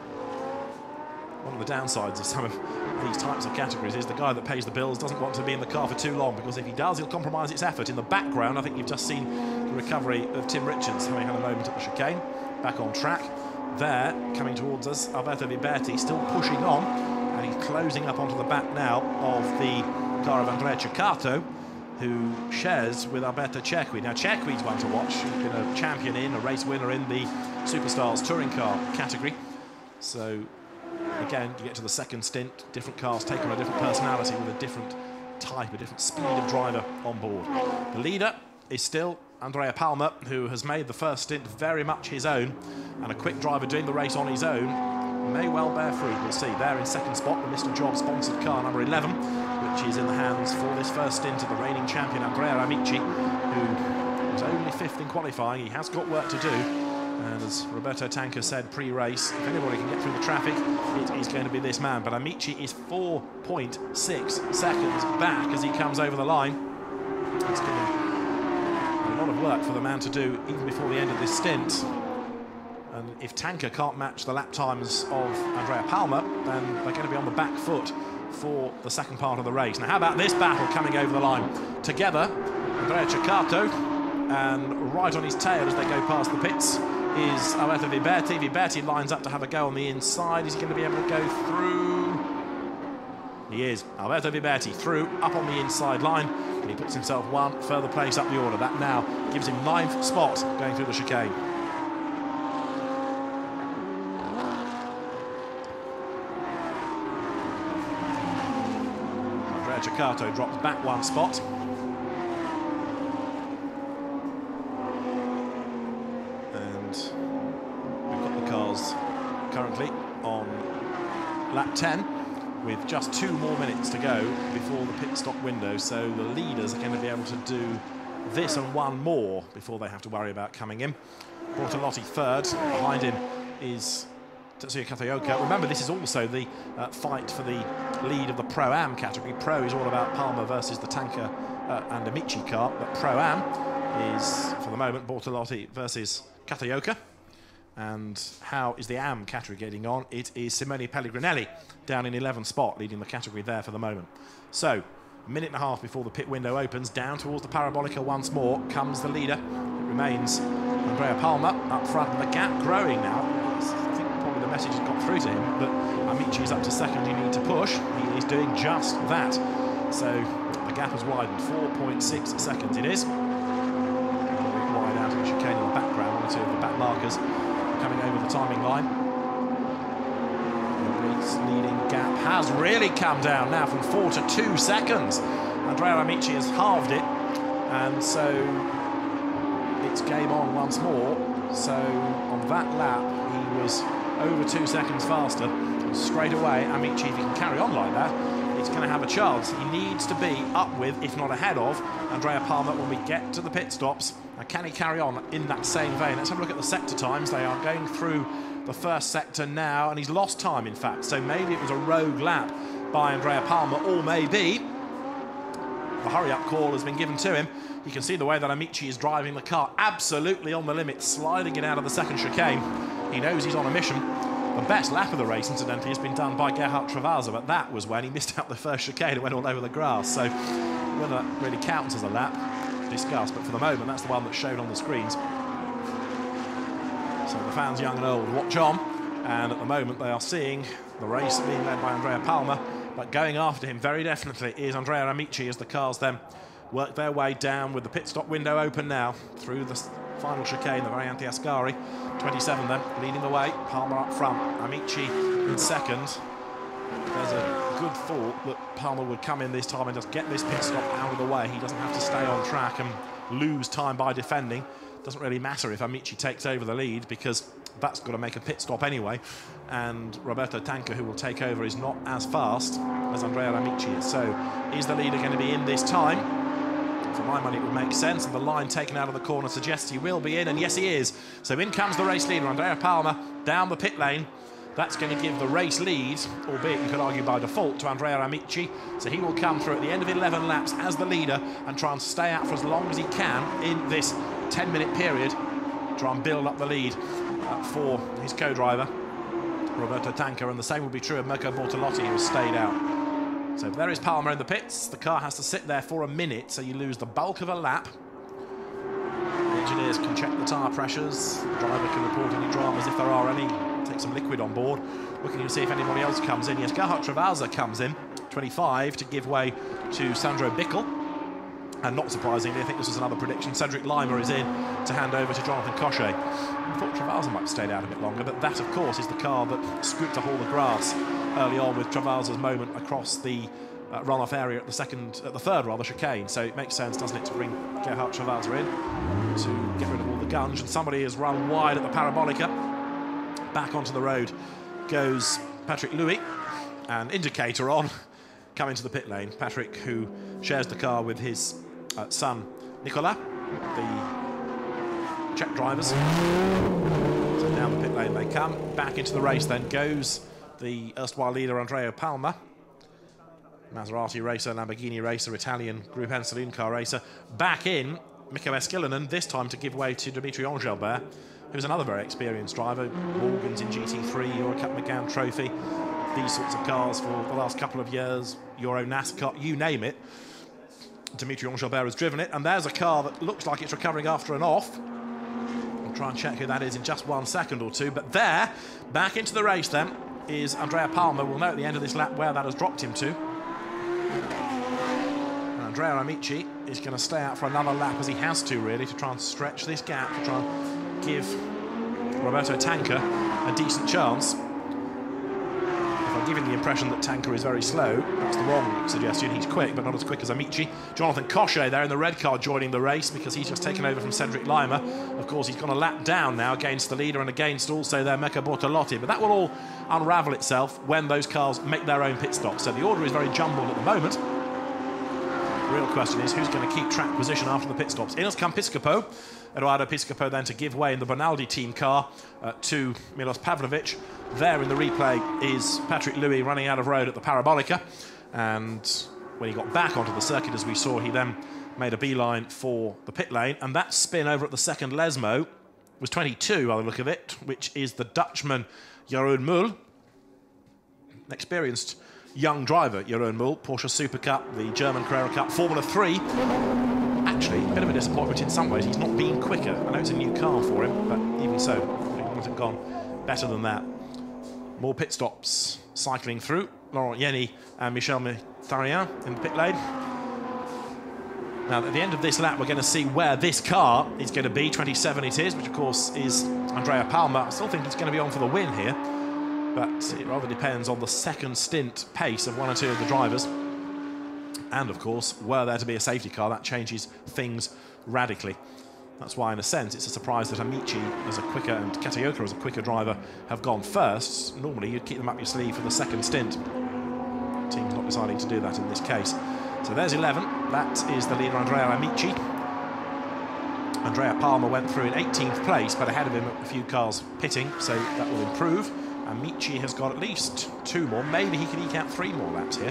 One of the downsides of some of these types of categories is the guy that pays the bills doesn't want to be in the car for too long, because if he does, he'll compromise its effort. In the background, I think you've just seen the recovery of Tim Richards, having had a moment at the chicane, back on track. There, coming towards us, Alberto Viberti still pushing on, and he's closing up onto the back now of the car of Andrea Ceccato, who shares with Alberto Cerqui. Now, Cerqui's one to watch. He's been a champion a race winner in the Superstars touring car category. So again, you get to the second stint, different cars take on a different personality with a different type, a different speed of driver on board. The leader is still Andrea Palmer, who has made the first stint very much his own, and a quick driver doing the race on his own may well bear fruit. We'll see. There in second spot, the Mr. Job sponsored car number 11, which is in the hands for this first stint of the reigning champion Andrea Amici, who was only 5th in qualifying. He has got work to do. And as Roberto Tanca said pre-race, if anybody can get through the traffic, it is going to be this man. But Amici is 4.6 seconds back as he comes over the line. It's going to be a lot of work for the man to do even before the end of this stint. And if Tanca can't match the lap times of Andrea Palmer, then they're going to be on the back foot for the second part of the race. Now, how about this battle coming over the line? Together, Andrea Ceccato and right on his tail as they go past the pits is Alberto Viberti. Viberti lines up to have a go on the inside. Is he going to be able to go through? He is. Alberto Viberti through, up on the inside line, and he puts himself one further place up the order. That now gives him 9th spot going through the chicane. Andrea Ceccato drops back 1 spot. And we've got the cars currently on lap 10 with just 2 more minutes to go before the pit stop window, so the leaders are going to be able to do this and 1 more before they have to worry about coming in. Bortolotti 3rd, behind him is Tetsuya Kataoka. Remember, this is also the fight for the lead of the Pro-Am category. Pro is all about Palmer versus the Tanker and Amici car, but Pro-Am is, for the moment, Bortolotti versus Kataoka. And how is the AM category getting on? It is Simone Pellegrinelli down in 11th spot, leading the category there for the moment. So, 1.5 minutes before the pit window opens, down towards the Parabolica once more comes the leader. It remains Andrea Palmer up front, and the gap growing now. I think probably the message has got through to him that Amici is up to 2nd, you need to push. He is doing just that. So, the gap has widened, 4.6 seconds it is. A little bit wide out in the chicane in the background, 1 or 2 of the back markers coming over the timing line. The race leading gap has really come down now from 4 to 2 seconds. Andrea Amici has halved it, and so it's game on once more. So on that lap he was over 2 seconds faster, and straight away Amici, if he can carry on like that, it's going to have a chance. He needs to be up with, if not ahead of, Andrea Palmer when we get to the pit stops. Now, can he carry on in that same vein? Let's have a look at the sector times. They are going through the first sector now, and he's lost time, in fact. So maybe it was a rogue lap by Andrea Palmer, or maybe the hurry-up call has been given to him. You can see the way that Amici is driving the car absolutely on the limit, sliding it out of the second chicane. He knows he's on a mission. The best lap of the race, incidentally, has been done by Gerhard Travasa, but that was when he missed out the first chicane and went all over the grass. So whether that really counts as a lap, discuss, but for the moment, that's the one that's shown on the screens. So the fans, young and old, watch on, and at the moment they are seeing the race being led by Andrea Palmer, but going after him very definitely is Andrea Amici as the cars then work their way down with the pit stop window open now through the final chicane, the Variante Ascari. 27 then, leading the way, Palmer up front, Amici in 2nd. There's a good thought that Palmer would come in this time and just get this pit stop out of the way. He doesn't have to stay on track and lose time by defending. Doesn't really matter if Amici takes over the lead, because that's got to make a pit stop anyway. And Roberto Tanker, who will take over, is not as fast as Andrea Amici is. So is the leader going to be in this time? For my money, it would make sense, and the line taken out of the corner suggests he will be in, and yes, he is. So in comes the race leader, Andrea Palmer, down the pit lane. That's going to give the race lead, albeit you could argue by default, to Andrea Amici. So he will come through at the end of 11 laps as the leader and try and stay out for as long as he can in this 10-minute period. Try and build up the lead for his co-driver, Roberto Tanker, and the same will be true of Mirko Bortolotti, who has stayed out. So there is Palmer in the pits. The car has to sit there for a minute, so you lose the bulk of a lap. The engineers can check the tyre pressures. The driver can report any dramas if there are any. Take some liquid on board. Looking to see if anybody else comes in. Yes, Gerhard Travasa comes in, 25, to give way to Sandro Bickel. And not surprisingly, I think this was another prediction, Cedric Lima is in to hand over to Jonathan Cochet. I thought Travasa might have stayed out a bit longer, but that, of course, is the car that scooped up all the grass early on with Travasa's moment across the runoff area at the third chicane. So it makes sense, doesn't it, to bring Gerhard Travasa in to get rid of all the gunge. And somebody has run wide at the Parabolica. Back onto the road goes Patrick Louis, and indicator on, coming to the pit lane. Patrick, who shares the car with his son Nicolas, the Czech drivers. So down the pit lane they come. Back into the race then goes the erstwhile leader Andrea Palmer, Maserati racer, Lamborghini racer, Italian Group N saloon car racer. Back in Mikko Eskelinen, this time to give way to Dimitri Engelbert, who's another very experienced driver. Morgan's in GT3, Eurocup McGann Trophy, these sorts of cars for the last couple of years, Euro NASCAR, you name it. Dimitri Engelbert has driven it, and there's a car that looks like it's recovering after an off. I'll try and check who that is in just 1 second or two, but there, back into the race then, is Andrea Palmer. We'll know at the end of this lap where that has dropped him to. And Andrea Amici is going to stay out for another lap, as he has to, really, to try and stretch this gap, to try and give Roberto Tanker a decent chance. If I'm giving the impression that Tanker is very slow, that's the wrong suggestion. He's quick, but not as quick as Amici. Jonathan Cochet there in the red car joining the race, because he's just taken over from Cedric Lima. Of course, he's gone a lap down now against the leader and against also their Mecca Bortolotti, but that will all unravel itself when those cars make their own pit stops. So the order is very jumbled at the moment. The real question is who's going to keep track position after the pit stops. In has come Piscopo. Eduardo Piscopo then to give way in the Bonaldi team car to Milos Pavlovic. There in the replay is Patrick Louis running out of road at the Parabolica, and when he got back onto the circuit, as we saw, he then made a beeline for the pit lane, and that spin over at the second Lesmo was 22 by the look of it, which is the Dutchman Jeroen Mul, experienced young driver Jeroen Mul, Porsche Super Cup, the German Carrera Cup, Formula 3. Actually, a bit of a disappointment in some ways. He's not been quicker. I know it's a new car for him, but even so, he might have gone better than that. More pit stops cycling through. Laurent Yenny and Michel Mitharien in the pit lane. Now, at the end of this lap, we're going to see where this car is going to be. 27 it is, which of course is Andrea Palmer. I still think he's going to be on for the win here, but it rather depends on the second stint pace of one or two of the drivers. And of course, were there to be a safety car, that changes things radically. That's why, in a sense, it's a surprise that Amici as a quicker and Kataoka as a quicker driver have gone first. Normally, you'd keep them up your sleeve for the second stint. The team's not deciding to do that in this case. So there's 11. That is the leader, Andrea Amici. Andrea Palmer went through in 18th place, but ahead of him a few cars pitting, so that will improve. Amici has got at least 2 more. Maybe he can eke out 3 more laps here.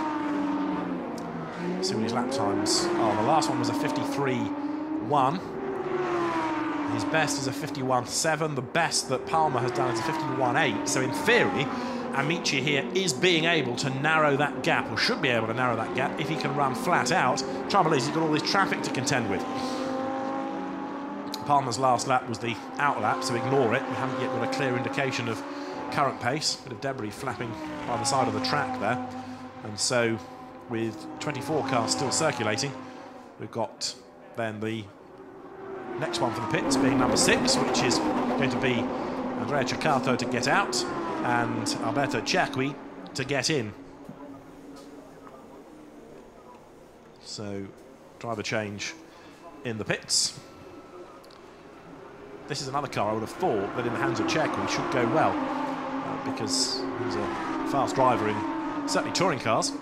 Let's see what his lap times are. The last one was a 53.1. His best is a 51.7. The best that Palmer has done is a 51.8. So in theory, Amici here is being able to narrow that gap, or should be able to narrow that gap, if he can run flat out. Trouble is, he's got all this traffic to contend with. Palmer's last lap was the out lap, so ignore it. We haven't yet got a clear indication of current pace. Bit of debris flapping by the side of the track there. And so, with 24 cars still circulating, we've got then the next one for the pits being number 6, which is going to be Andrea Ceccato to get out and Alberto Ciacqui to get in. So, driver change in the pits. This is another car I would have thought that in the hands of Ciacqui should go well, because he's a fast driver in certainly touring cars.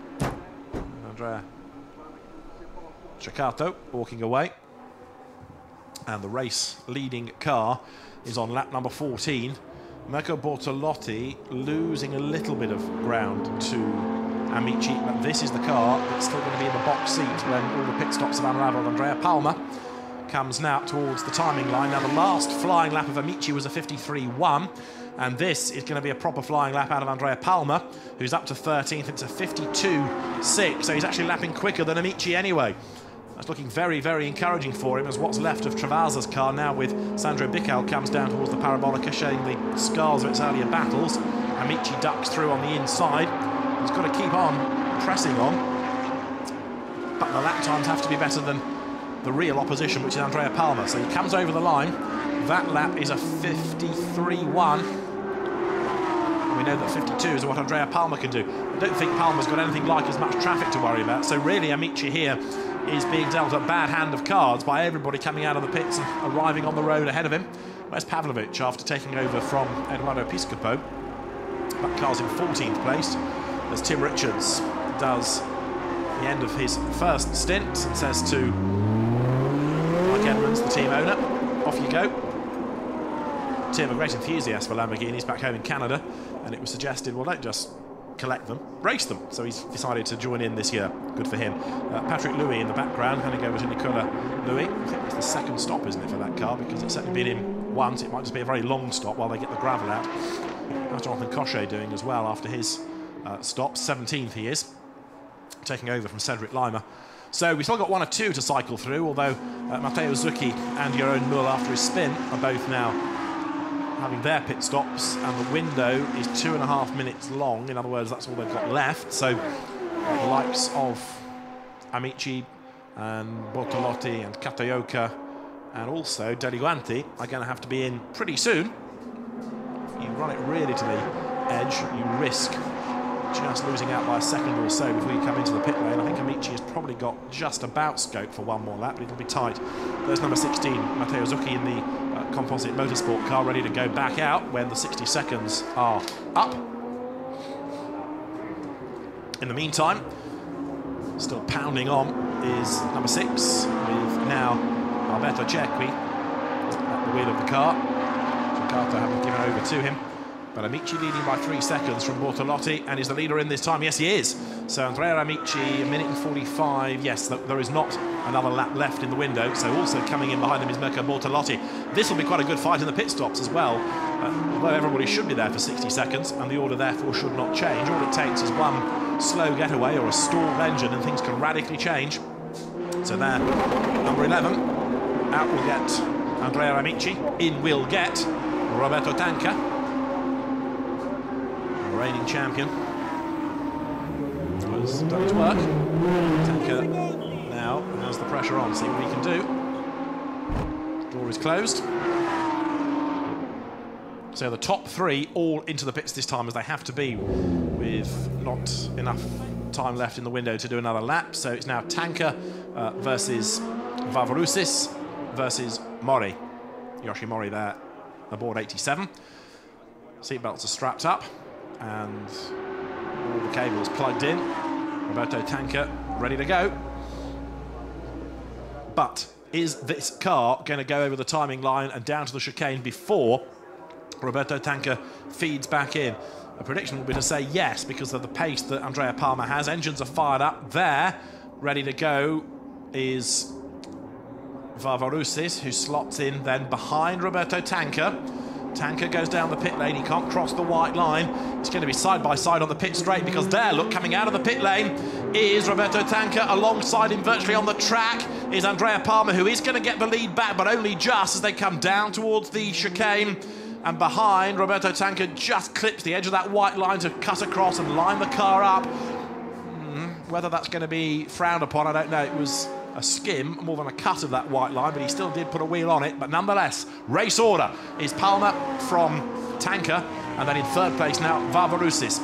Andrea Ceccato walking away, and the race leading car is on lap number 14. Mecca Bortolotti losing a little bit of ground to Amici, but this is the car that's still going to be in the box seat when all the pit stops have unravelled. Andrea Palmer comes now towards the timing line. Now, the last flying lap of Amici was a 53.1, and this is going to be a proper flying lap out of Andrea Palmer, who's up to 13th. It's a 52.6, so he's actually lapping quicker than Amici anyway. That's looking very, very encouraging for him, as what's left of Travasa's car now with Sandro Biccal comes down towards the Parabolica, showing the scars of its earlier battles. Amici ducks through on the inside. He's got to keep on pressing on, but the lap times have to be better than the real opposition, which is Andrea Palmer. So he comes over the line. That lap is a 53.1. We know that 52 is what Andrea Palmer can do. I don't think Palmer's got anything like as much traffic to worry about. So really, Amici here is being dealt a bad hand of cards by everybody coming out of the pits and arriving on the road ahead of him. Where's Pavlovic after taking over from Eduardo Piscopo? That car's in 14th place, as Tim Richards does the end of his first stint and says to Mike Edmonds, the team owner, off you go. Tim, a great enthusiast for Lamborghinis back home in Canada, and it was suggested, well, don't just collect them, race them. So he's decided to join in this year. Good for him. Patrick Louis in the background, handing over to Nicola Louis. I think it's the second stop, isn't it, for that car, because it's certainly been in once. It might just be a very long stop while they get the gravel out. How's Jonathan Cochet doing as well after his stop? 17th he is, taking over from Cedric Lima So we've still got 1 or 2 to cycle through, although Matteo Zucchi and Jeroen Mull, after his spin, are both now having their pit stops, and the window is 2.5 minutes long. In other words, that's all they've got left. So the likes of Amici and Bortolotti and Kataoka and also Deliguanti are going to have to be in pretty soon. If you run it really to the edge, you risk just losing out by a second or so before you come into the pit lane. I think Amici has probably got just about scope for 1 more lap, but it'll be tight. There's number 16, Matteo Zucchi, in the composite motorsport car, ready to go back out when the 60 seconds are up. In the meantime, still pounding on is number 6, with now Alberto Cerqui at the wheel of the car. Jakarta haven't given over to him, but Amici leading by 3 seconds from Bortolotti, and is the leader in this time. Yes, he is. So Andrea Amici, 1 minute and 45. Yes, there is not another lap left in the window. So also coming in behind them is Mirko Bortolotti. This will be quite a good fight in the pit stops as well, although everybody should be there for 60 seconds, and the order therefore should not change. All it takes is 1 slow getaway or a stalled engine, and things can radically change. So there, number 11, out will get Andrea Amici. In will get Roberto Tanca, reigning champion. Has done his work. Tanca now has the pressure on, see what he can do. The door is closed. So the top 3 all into the pits this time, as they have to be, with not enough time left in the window to do another lap. So it's now Tanca versus Vavarousis versus Mori. Yoshi Mori there aboard 87. Seatbelts are strapped up and all the cables plugged in. Roberto Tanca ready to go. But is this car going to go over the timing line and down to the chicane before Roberto Tanca feeds back in? A prediction would be to say yes, because of the pace that Andrea Palmer has. Engines are fired up. There, ready to go, is Vavarousis, who slots in then behind Roberto Tanca. Tanca goes down the pit lane. He can't cross the white line. It's going to be side by side on the pit straight, because there, look, coming out of the pit lane is Roberto Tanca. Alongside him, virtually on the track, is Andrea Palmer, who is going to get the lead back, but only just as they come down towards the chicane. And behind, Roberto Tanca just clips the edge of that white line to cut across and line the car up. Whether that's going to be frowned upon, I don't know. It was a skim more than a cut of that white line, but he still did put a wheel on it. But nonetheless, race order is Palmer from Tanca, and then in 3rd place now, Vavarousis.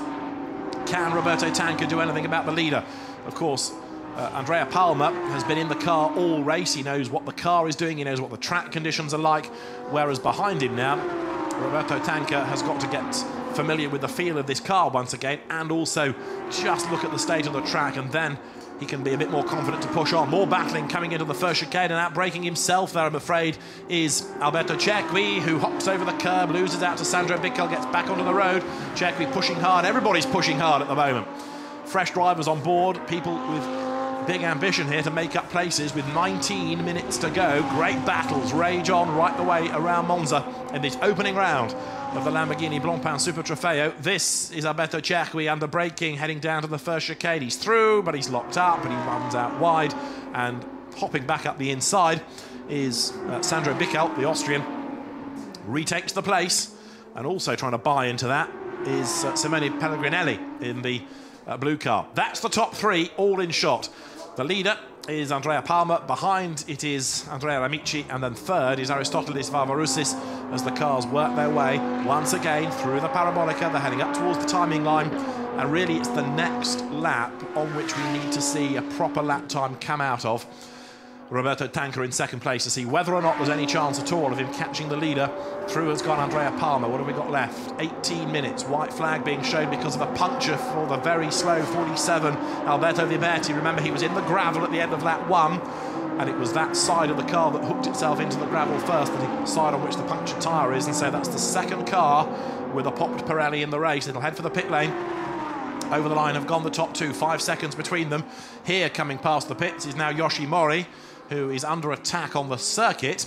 Can Roberto Tanca do anything about the leader? Of course, Andrea Palmer has been in the car all race. He knows what the car is doing. He knows what the track conditions are like. Whereas behind him now, Roberto Tanca has got to get familiar with the feel of this car once again, and also just look at the state of the track, and then he can be a bit more confident to push on. More battling coming into the first chicane, and outbraking himself there, I'm afraid, is Alberto Cerqui, who hops over the curb, loses out to Sandro Bickel, gets back onto the road. Cerqui pushing hard. Everybody's pushing hard at the moment. Fresh drivers on board, people with big ambition here to make up places with 19 minutes to go. Great battles rage on right the way around Monza in this opening round of the Lamborghini Blancpain Super Trofeo. This is Alberto Cerqui under braking, heading down to the first chicane. He's through, but he's locked up, and he runs out wide. And hopping back up the inside is Sandro Bickel, the Austrian. Retakes the place, and also trying to buy into that is Simone Pellegrinelli in the blue car. That's the top 3 all in shot. The leader is Andrea Palmer. Behind it is Andrea Amici, and then 3rd is Aristotelis Vavarousis, as the cars work their way once again through the Parabolica. They're heading up towards the timing line, and really it's the next lap on which we need to see a proper lap time come out of. Roberto Tanca in 2nd place, to see whether or not there's any chance at all of him catching the leader. Through has gone Andrea Palmer. What have we got left? 18 minutes. White flag being shown because of a puncture for the very slow 47 Alberto Viberti. Remember, he was in the gravel at the end of lap 1, and it was that side of the car that hooked itself into the gravel first, the side on which the punctured tyre is, and so that's the 2nd car with a popped Pirelli in the race. It'll head for the pit lane. Over the line have gone the top 2, 5 seconds between them. Here, coming past the pits, is now Yoshi Mori, who is under attack on the circuit,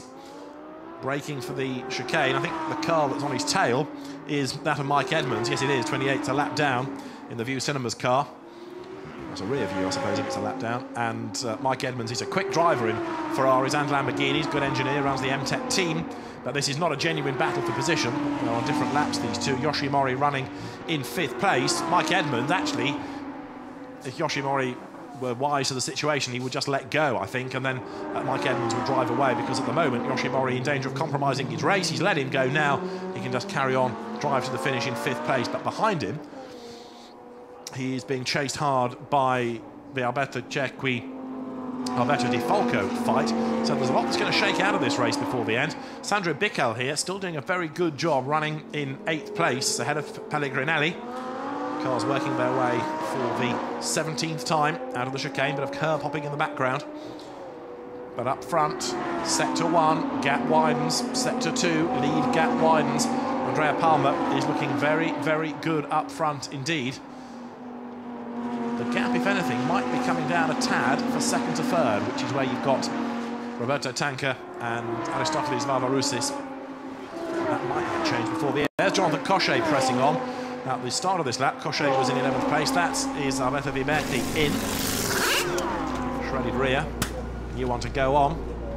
braking for the chicane. I think the car that's on his tail is that of Mike Edmonds. Yes, it is. 28's a lap down in the View Cinemas car. That's a rear view, I suppose, if it's a lap down. And Mike Edmonds, he's a quick driver in Ferraris and Lamborghinis, good engineer, runs the M-Tech team. But this is not a genuine battle for position. They're on different laps, these two. Yoshimori running in 5th place. Mike Edmonds, actually, if Yoshimori were wise to the situation, he would just let go, I think, and then Mike Edmonds would drive away, because at the moment Yoshimori in danger of compromising his race. He's let him go now. He can just carry on, drive to the finish in 5th place, but behind him he is being chased hard by the Alberto Di Falco fight. So there's a lot that's going to shake out of this race before the end. Sandro Bickel here, still doing a very good job, running in 8th place ahead of Pellegrinelli. Cars working their way for the 17th time out of the chicane, bit of curb hopping in the background. But up front, sector 1, gap widens, sector 2, lead gap widens. Andrea Palmer is looking very, very good up front indeed. The gap, if anything, might be coming down a tad for 2nd to 3rd, which is where you've got Roberto Tanker and Aristoteles Varvaroussis. That might have changed before the end. There's Jonathan Cochet pressing on. At the start of this lap, Cochet was in 11th place. That is Alberto Vimerti in. Shredded rear. You want to go on.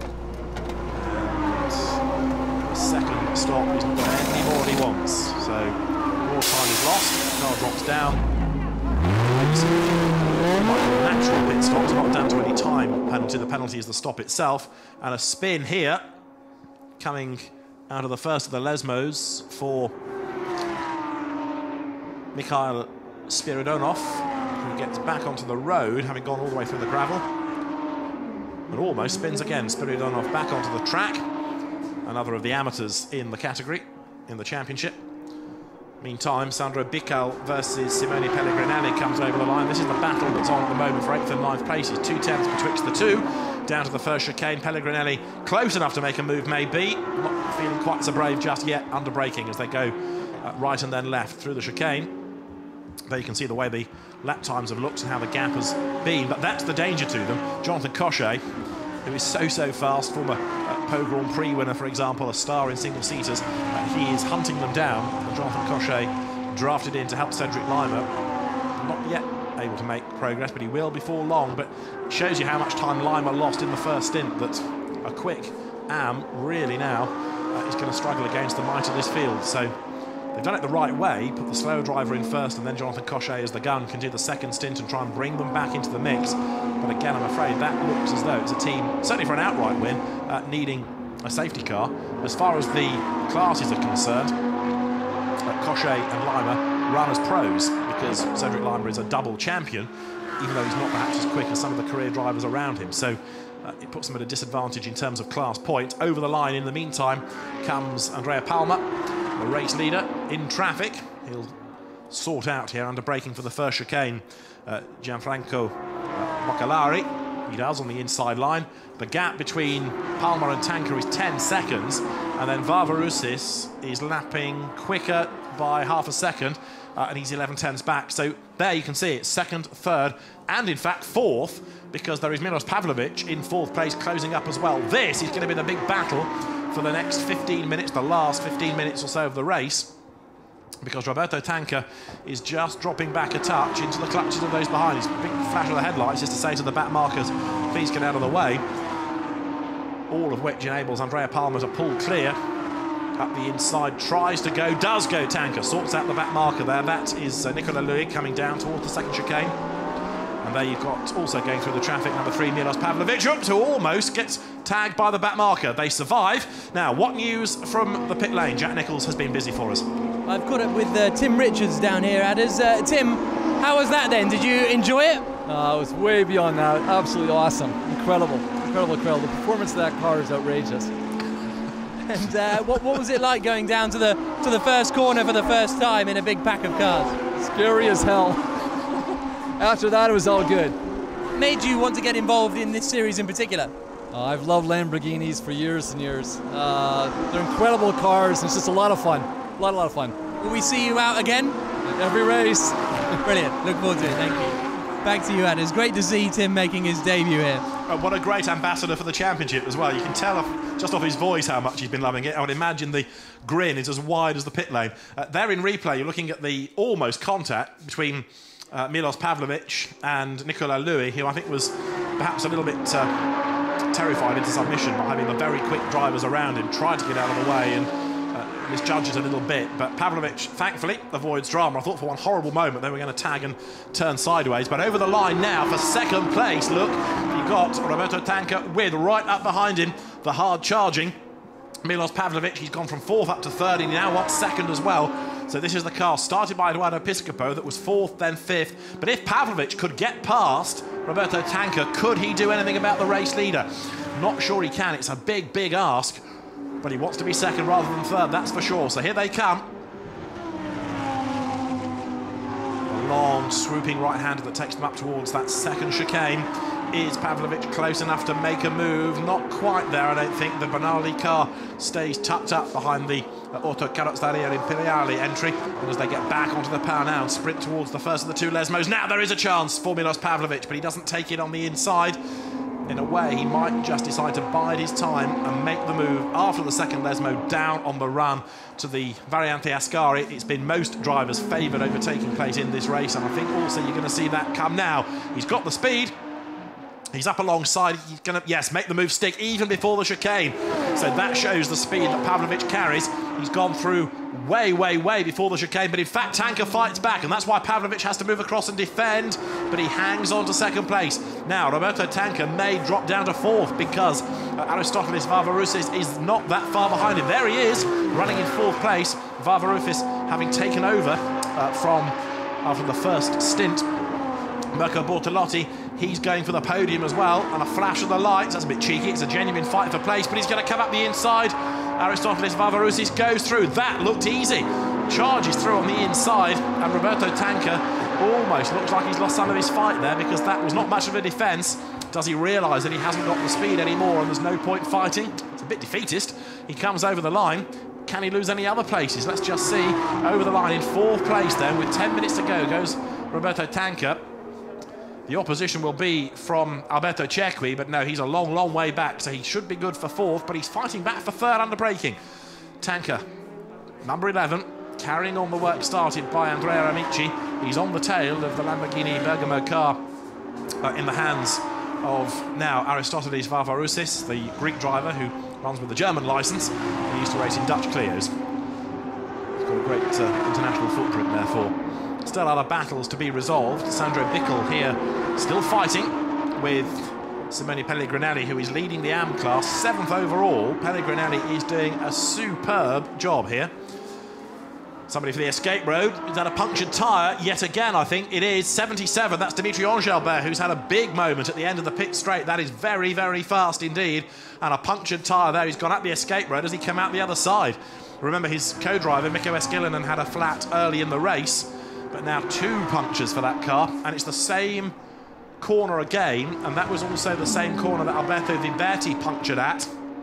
And the second stop is not any more than he wants. So more time is lost. Car drops down. Natural pit stop, it's not down to any time penalty. The penalty is the stop itself. And a spin here coming out of the first of the Lesmos for Mikhail Spiridonov, who gets back onto the road, having gone all the way through the gravel. And almost spins again. Spiridonov back onto the track. Another of the amateurs in the category, in the championship. Meantime, Sandro Bickel versus Simone Pellegrinelli comes over the line. This is the battle that's on at the moment for 8th and 9th places. 2 tenths betwixt the two. Down to the first chicane. Pellegrinelli close enough to make a move, maybe. Not feeling quite so brave just yet, under braking as they go right and then left through the chicane. There you can see the way the lap times have looked and how the gap has been, but that's the danger to them. Jonathan Cochet, who is so fast, former Pau Grand Prix winner, for example, a star in single-seaters, he is hunting them down. And Jonathan Cochet drafted in to help Cedric Lima. Not yet able to make progress, but he will before long. But it shows you how much time Lima lost in the first stint, that a quick Am really now is going to struggle against the might of this field. So they've done it the right way, put the slow driver in first, and then Jonathan Cochet as the gun can do the second stint and try and bring them back into the mix. But again, I'm afraid that looks as though it's a team, certainly for an outright win, needing a safety car. As far as the classes are concerned, Cochet and Lima run as pros, because Cedric Lima is a double champion, even though he's not perhaps as quick as some of the career drivers around him. So it puts them at a disadvantage in terms of class points. Over the line, in the meantime, comes Andrea Palmer, the race leader, in traffic. He'll sort out here under braking for the first chicane Gianfranco Moccalari. He does on the inside line. The gap between Palmer and Tanker is 10 seconds, and then Varvaroussis is lapping quicker by half a second, and he's 11 tenths back. So there you can see it, 2nd, 3rd, and in fact 4th, because there is Milos Pavlovic in 4th place closing up as well. This is going to be the big battle for the next 15 minutes, the last 15 minutes or so of the race, because Roberto Tanker is just dropping back a touch into the clutches of those behind. His big flash of the headlights is to say to the back markers, please get out of the way. All of which enables Andrea Palmer to pull clear. Up the inside, tries to go, does go Tanker, sorts out the back marker there. That is Nicola Luig coming down towards the second chicane. And there you've got, also going through the traffic, number 3, Milos Pavlovic, who almost gets tagged by the back marker. They survive. Now, what news from the pit lane? Jack Nicholls has been busy for us. I've got it with Tim Richards down here, Adders. Tim, how was that then? Did you enjoy it? It was way beyond that. Absolutely awesome. Incredible. The performance of that car is outrageous. And what was it like going down to the first corner for the first time in a big pack of cars? Scary as hell. After that, it was all good. What made you want to get involved in this series in particular? I've loved Lamborghinis for years and years. They're incredible cars. It's just a lot of fun. A lot of fun. Will we see you out again? Every race. Brilliant. Look forward to it. Thank you. Back to you, Adders. Great to see Tim making his debut here. What a great ambassador for the championship as well. You can tell just off his voice how much he's been loving it. I would imagine the grin is as wide as the pit lane. There in replay, you're looking at the almost contact between Milos Pavlovic and Nicolas Louis, who I think was perhaps a little bit terrified into submission by having the very quick drivers around him, tried to get out of the way and misjudged it a little bit. But Pavlovic, thankfully, avoids drama. I thought for one horrible moment they were going to tag and turn sideways. But over the line now for second place, look, you got Roberto Tanca with right up behind him, the hard-charging Milos Pavlovic. He's gone from 4th up to 3rd, and he now wants 2nd as well. So this is the car started by Eduardo Piscopo that was 4th, then 5th. But if Pavlovic could get past Roberto Tanca, could he do anything about the race leader? Not sure he can. It's a big, big ask. But he wants to be 2nd rather than 3rd, that's for sure. So here they come. A long, swooping right-hander that takes them up towards that 2nd chicane. Is Pavlovic close enough to make a move? Not quite there, I don't think. The Benali car stays tucked up behind the Autocarrozzeria Imperiale entry. And as they get back onto the power now and sprint towards the first of the 2 Lesmos. Now there is a chance for Milos Pavlovic, but he doesn't take it on the inside. In a way, he might just decide to bide his time and make the move after the 2nd Lesmo down on the run to the Variante Ascari. It's been most drivers' favoured overtaking place in this race, and I think also you're going to see that come now. He's got the speed. He's up alongside. He's going to, yes, make the move stick even before the chicane. So that shows the speed that Pavlovic carries. He's gone through way, way, way before the chicane, but in fact Tanca fights back, and that's why Pavlovic has to move across and defend, but he hangs on to 2nd place. Now, Roberto Tanca may drop down to 4th because Aristotelis Varvaroussis is not that far behind him. There he is, running in 4th place. Varvaroussis having taken over after the first stint. Mirko Bortolotti, he's going for the podium as well, and a flash of the lights. That's a bit cheeky. It's a genuine fight for place, but he's going to come up the inside. Aristotelis Varvaroussis goes through. That looked easy. Charges through on the inside, and Roberto Tanca almost looks like he's lost some of his fight there because that was not much of a defence. Does he realise that he hasn't got the speed anymore and there's no point fighting? It's a bit defeatist. He comes over the line. Can he lose any other places? Let's just see. Over the line in 4th place then, with 10 minutes to go, goes Roberto Tanca. The opposition will be from Alberto Cerqui, but no, he's a long, long way back, so he should be good for 4th, but he's fighting back for 3rd under braking. Tanca, number 11, carrying on the work started by Andrea Amici. He's on the tail of the Lamborghini Bergamo car in the hands of now Aristotelis Varvaroussis, the Greek driver who runs with the German licence. He used to race in Dutch Clios. He's got a great international footprint, therefore. Still other battles to be resolved. Sandro Bickel here still fighting with Simone Pellegrinelli, who is leading the AM class, 7th overall. Pellegrinelli is doing a superb job here. Somebody for the escape road. Is that a punctured tyre? Yet again, I think it is. 77, that's Dimitri Engelbert, who's had a big moment at the end of the pit straight. That is very, very fast indeed. And a punctured tyre there. He's gone up the escape road as he came out the other side. Remember, his co-driver, Mikko Eskelinen, had a flat early in the race. But now 2 punctures for that car, and it's the same corner again, and that was also the same corner that Alberto Viberti punctured at.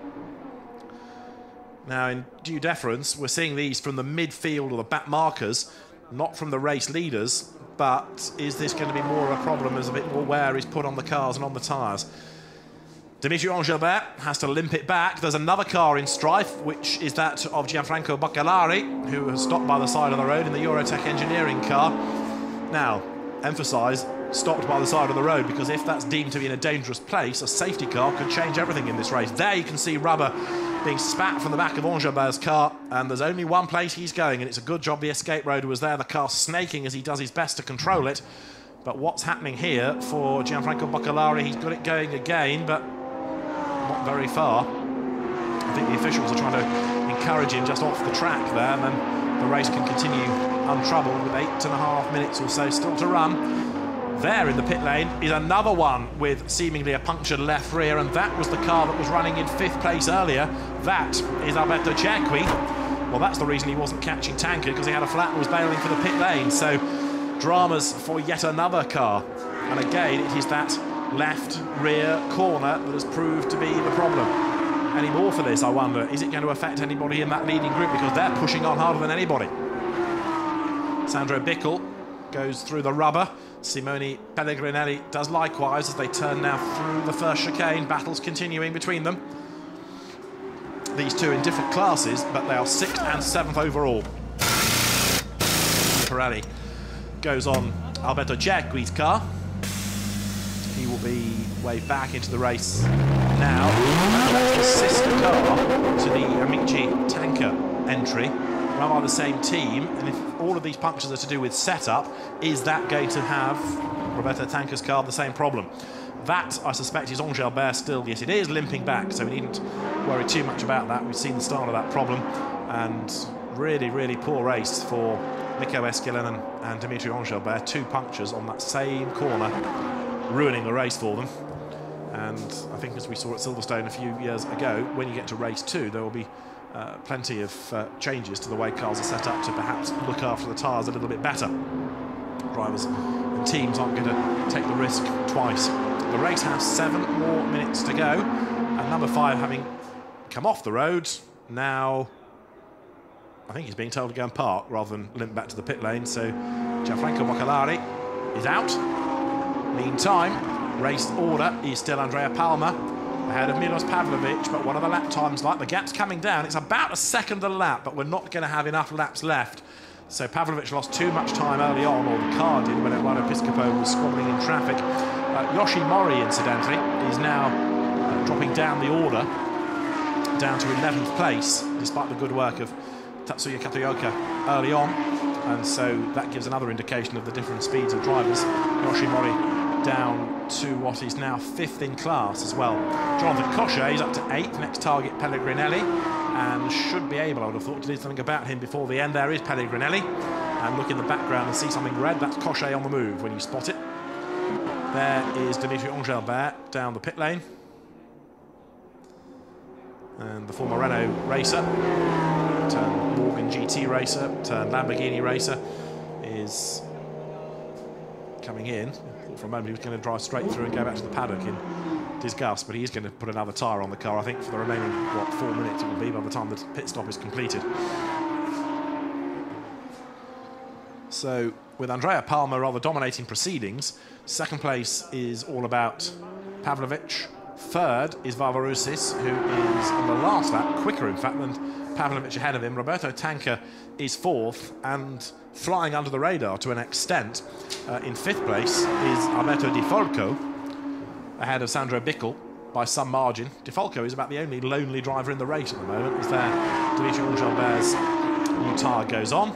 Now, in due deference, we're seeing these from the midfield or the back markers, not from the race leaders, but is this going to be more of a problem as a bit more wear is put on the cars and on the tyres? Dimitri Engelbert has to limp it back. There's another car in strife, which is that of Gianfranco Baccalari, who has stopped by the side of the road in the Eurotech engineering car. Now, emphasise, stopped by the side of the road, because if that's deemed to be in a dangerous place, a safety car could change everything in this race. There you can see rubber being spat from the back of Engelbert's car, and there's only one place he's going, and it's a good job the escape road was there, the car snaking as he does his best to control it. But what's happening here for Gianfranco Baccalari? He's got it going again, but not very far. I think the officials are trying to encourage him just off the track there, and then the race can continue untroubled with 8.5 minutes or so still to run. There in the pit lane is another one with seemingly a punctured left rear, and that was the car that was running in 5th place earlier. That is Alberto Cerqui. Well, that's the reason he wasn't catching Tanca, because he had a flat and was bailing for the pit lane. So dramas for yet another car, and again it is that left rear corner that has proved to be the problem. Any more for this, I wonder? Is it going to affect anybody in that leading group, because they're pushing on harder than anybody? Sandro Bickel goes through the rubber. Simone Pellegrinelli does likewise as they turn now through the first chicane. Battles continuing between them. These two in different classes, but they are 6th and 7th overall. Pirelli goes on Alberto Cerqui's car. He will be waved back into the race now. That's the sister car to the Amici Tanker entry, run by the same team. And if all of these punctures are to do with setup, is that going to have Roberto Tanker's car the same problem? That, I suspect, is Engelbert still. Yes, it is limping back, so we needn't worry too much about that. We've seen the start of that problem, and really, really poor race for Mikko Eskelinen and Dimitri Engelbert. 2 punctures on that same corner, ruining the race for them. And I think, as we saw at Silverstone a few years ago, when you get to race 2, there will be plenty of changes to the way cars are set up to perhaps look after the tyres a little bit better. Drivers and teams aren't going to take the risk twice. The race has 7 more minutes to go, and number 5 having come off the road, now I think he's being told to go and park rather than limp back to the pit lane, so Gianfranco Boccalari is out. Meantime, race order is still Andrea Palmer ahead of Milos Pavlovic, but what are the lap times like? The gap's coming down. It's about a second a lap, but we're not going to have enough laps left. So Pavlovic lost too much time early on, or the car did, when Eduardo Piscopo was squabbling in traffic. Yoshi Mori, incidentally, is now dropping down the order, down to 11th place, despite the good work of Tatsuya Kataoka early on. And so that gives another indication of the different speeds of drivers. Yoshi Mori down to what is now 5th in class as well. Jonathan Cochet is up to 8th, next target Pellegrinelli, and should be able, I would have thought, to do something about him before the end. There is Pellegrinelli, and look in the background and see something red. That's Cochet on the move when you spot it. There is Dimitri Engelbert down the pit lane, and the former Renault racer, turned Morgan GT racer, turned Lamborghini racer, is coming in. For a moment he was going to drive straight through and go back to the paddock in disgust, but he is going to put another tyre on the car, I think, for the remaining, what, 4 minutes it will be by the time the pit stop is completed. So, with Andrea Palmer rather dominating proceedings, 2nd place is all about Pavlovic. 3rd is Varvaroussis, who is on the last lap, quicker in fact than Pavlovic ahead of him. Roberto Tanker is 4th, and flying under the radar to an extent. In 5th place is Alberto Di Folco, ahead of Sandro Bickel by some margin. Di Folco is about the only lonely driver in the race at the moment, as there Dimitri Engelbert's new tyre goes on.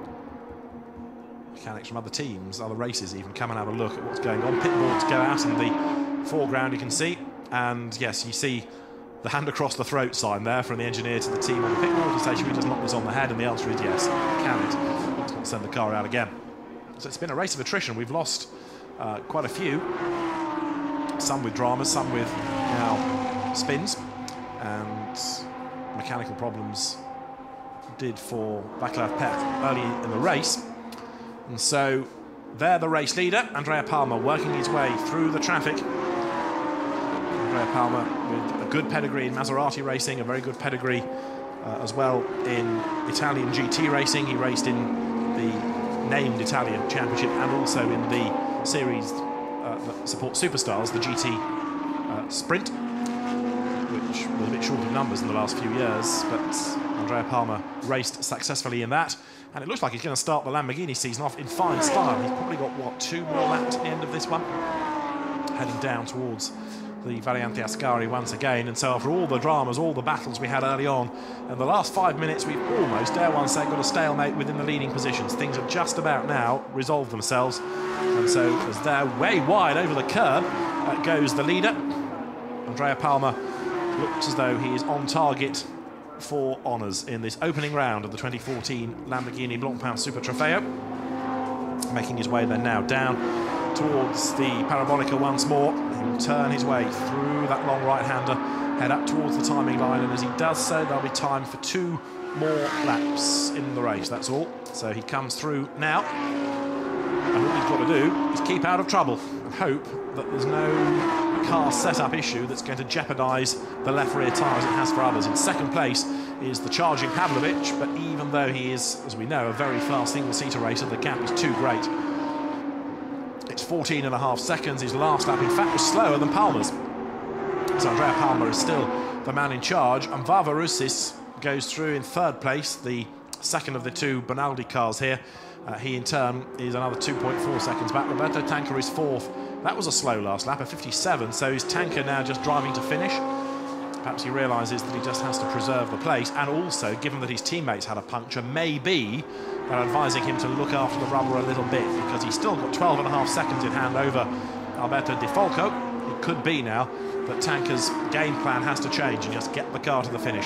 Mechanics from other teams, other races even, come and have a look at what's going on. Pit boards go out in the foreground, you can see, and yes, you see the hand across the throat sign there from the engineer to the team on the pit board to say, should we just knock this on the head? And the answer is yes, can it. Let's not send the car out again. So it's been a race of attrition. We've lost quite a few, some with dramas, some with now spins, and mechanical problems did for Václav Pech early in the race. And so there the race leader, Andrea Palmer, working his way through the traffic. Andrea Palmer with a good pedigree in Maserati racing, a very good pedigree as well in Italian GT racing. He raced in the named Italian Championship and also in the series that supports superstars, the GT Sprint, which was a bit short of numbers in the last few years, but Andrea Palmer raced successfully in that, and it looks like he's going to start the Lamborghini season off in fine style. He's probably got, what, 2 more laps at the end of this one, heading down towards the Variante Ascari once again. And so after all the dramas, all the battles we had early on, in the last 5 minutes we've almost, dare one say, got a stalemate within the leading positions. Things have just about now resolved themselves, and so as they're way wide over the curb goes the leader. Andrea Palmer looks as though he is on target for honours in this opening round of the 2014 Lamborghini Blancpain Super Trofeo, making his way then now down towards the Parabolica once more. He will turn his way through that long right-hander, head up towards the timing line, and as he does so, there'll be time for 2 more laps in the race, that's all. So he comes through now, and all he's got to do is keep out of trouble and hope that there's no car setup issue that's going to jeopardise the left rear tyre as it has for others. In 2nd place is the charging Pavlovic, but even though he is, as we know, a very fast single-seater racer, the gap is too great. It's 14.5 seconds. His last lap, in fact, was slower than Palmer's. So Andrea Palmer is still the man in charge, and Varvaroussis goes through in 3rd place, the second of the 2 Bonaldi cars here, He in turn is another 2.4 seconds back. Roberto Tanker is fourth. That was a slow last lap, a 57, so is Tanker now just driving to finish? Perhaps he realises that he just has to preserve the place, and also, given that his teammates had a puncture, maybe they're advising him to look after the rubber a little bit, because he's still got 12.5 seconds in hand over Alberto De Falco. It could be now that Tanker's game plan has to change and just get the car to the finish.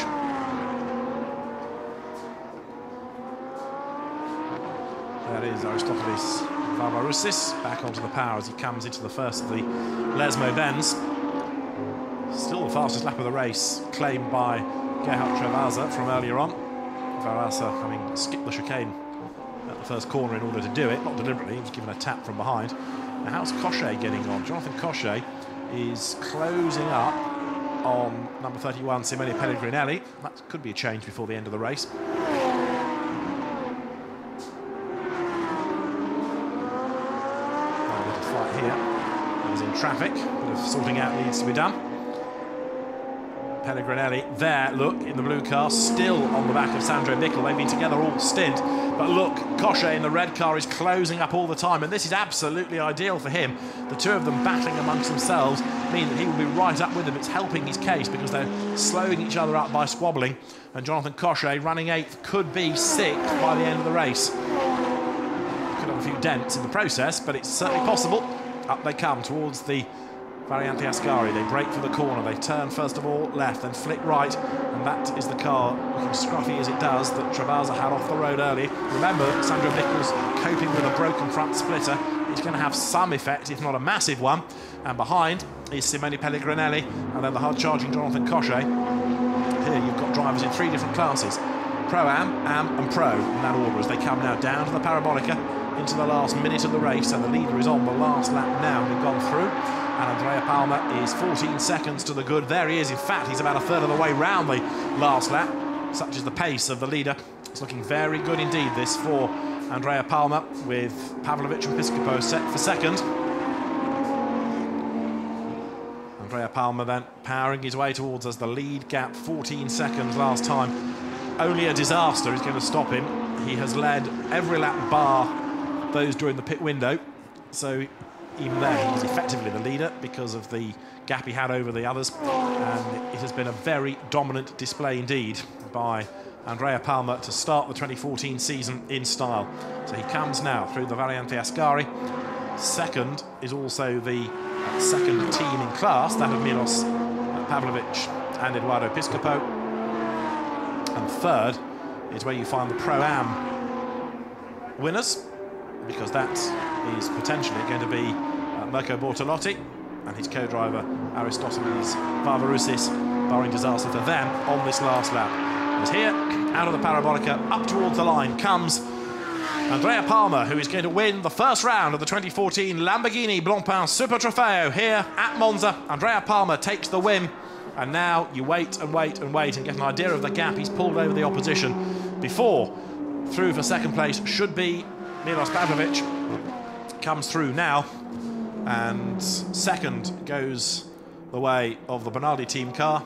There is Aristotelis Varvaroussis back onto the power as he comes into the first of the Lesmo Bends. Still the fastest lap of the race, claimed by Gerhard Travasa from earlier on. Varasa having skipped the chicane at the first corner in order to do it, not deliberately, he was given a tap from behind. Now how's Cochet getting on? Jonathan Cochet is closing up on number 31, Simone Pellegrinelli. That could be a change before the end of the race. Traffic, a bit of sorting out needs to be done. Pellegrinelli there, look, in the blue car, still on the back of Sandro Bickel. They've been together all stint, but look, Cochet in the red car is closing up all the time, and this is absolutely ideal for him. The two of them battling amongst themselves mean that he will be right up with them. It's helping his case because they're slowing each other up by squabbling, and Jonathan Cochet, running 8th, could be 6th by the end of the race. Could have a few dents in the process, but it's certainly possible. Up they come towards the Variante Ascari. They break for the corner. They turn first of all left, then flick right, and that is the car, looking scruffy as it does, that Travasa had off the road early. Remember, Sandro Bickel's coping with a broken front splitter. It's going to have some effect, if not a massive one. And behind is Simone Pellegrinelli, and then the hard-charging Jonathan Cochet. Here you've got drivers in 3 different classes: Pro-Am, Am and Pro, in that order, as they come now down to the Parabolica into the last minute of the race, and the leader is on the last lap now, having gone through, and Andrea Palmer is 14 seconds to the good. There he is. In fact, he's about a third of the way round the last lap. Such is the pace of the leader. It's looking very good indeed, this, for Andrea Palmer, with Pavlovic and Piscopo set for second. Andrea Palmer then powering his way towards us. The lead gap, 14 seconds last time. Only a disaster is going to stop him. He has led every lap bar those during the pit window, so even there he was effectively the leader because of the gap he had over the others, and it has been a very dominant display indeed by Andrea Palmer to start the 2014 season in style. So he comes now through the Variante Ascari. Second is also the second team in class, that of Milos Pavlovic and Eduardo Piscopo, and third is where you find the Pro-Am winners, because that is potentially going to be Mirko Bortolotti and his co-driver Aristotelis Varvaroussis, barring disaster for them on this last lap. And here, out of the Parabolica, up towards the line, comes Andrea Palmer, who is going to win the first round of the 2014 Lamborghini Blancpain Super Trofeo here at Monza. Andrea Palmer takes the win, and now you wait and wait and wait and get an idea of the gap he's pulled over the opposition before. Through for second place should be Milos Pavlovic. Comes through now, and second goes the way of the Bernardi team car.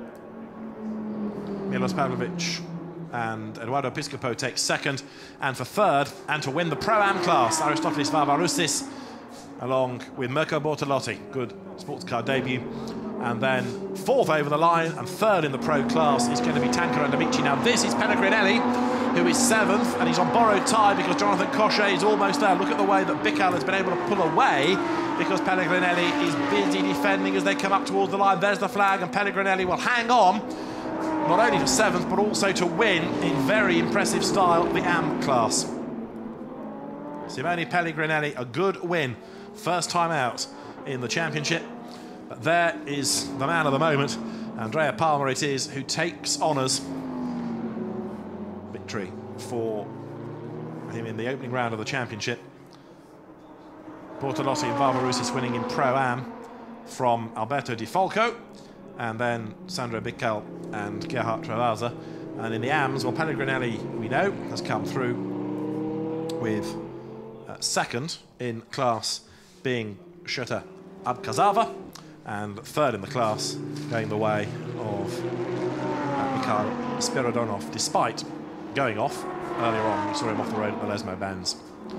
Milos Pavlovic and Eduardo Piscopo take second, and for third, and to win the Pro-Am class, Aristotelis Varvaroussis, along with Mirko Bortolotti. Good sports car debut. And then fourth over the line and third in the Pro class is going to be Tanker and Amici. Now this is Pellegrinelli, who is 7th, and he's on borrowed tyre because Jonathan Cochet is almost there. Look at the way that Bickel has been able to pull away because Pellegrinelli is busy defending as they come up towards the line. There's the flag, and Pellegrinelli will hang on, not only to 7th, but also to win in very impressive style the Am class. Simone Pellegrinelli, a good win. First time out in the championship. But there is the man of the moment. Andrea Palmer it is, who takes honours. Victory for him in the opening round of the championship. Bortolotti and Varvaroussis winning in Pro-Am from Alberto De Falco, and then Sandro Bickel and Gerhard Travasa. And in the Ams, well, Pellegrinelli, we know, has come through with second in class being Shutter Abkazava, and third in the class going the way of Mikhail Spiridonov, despite going off earlier on. We saw him off the road at the Lesmo Benz.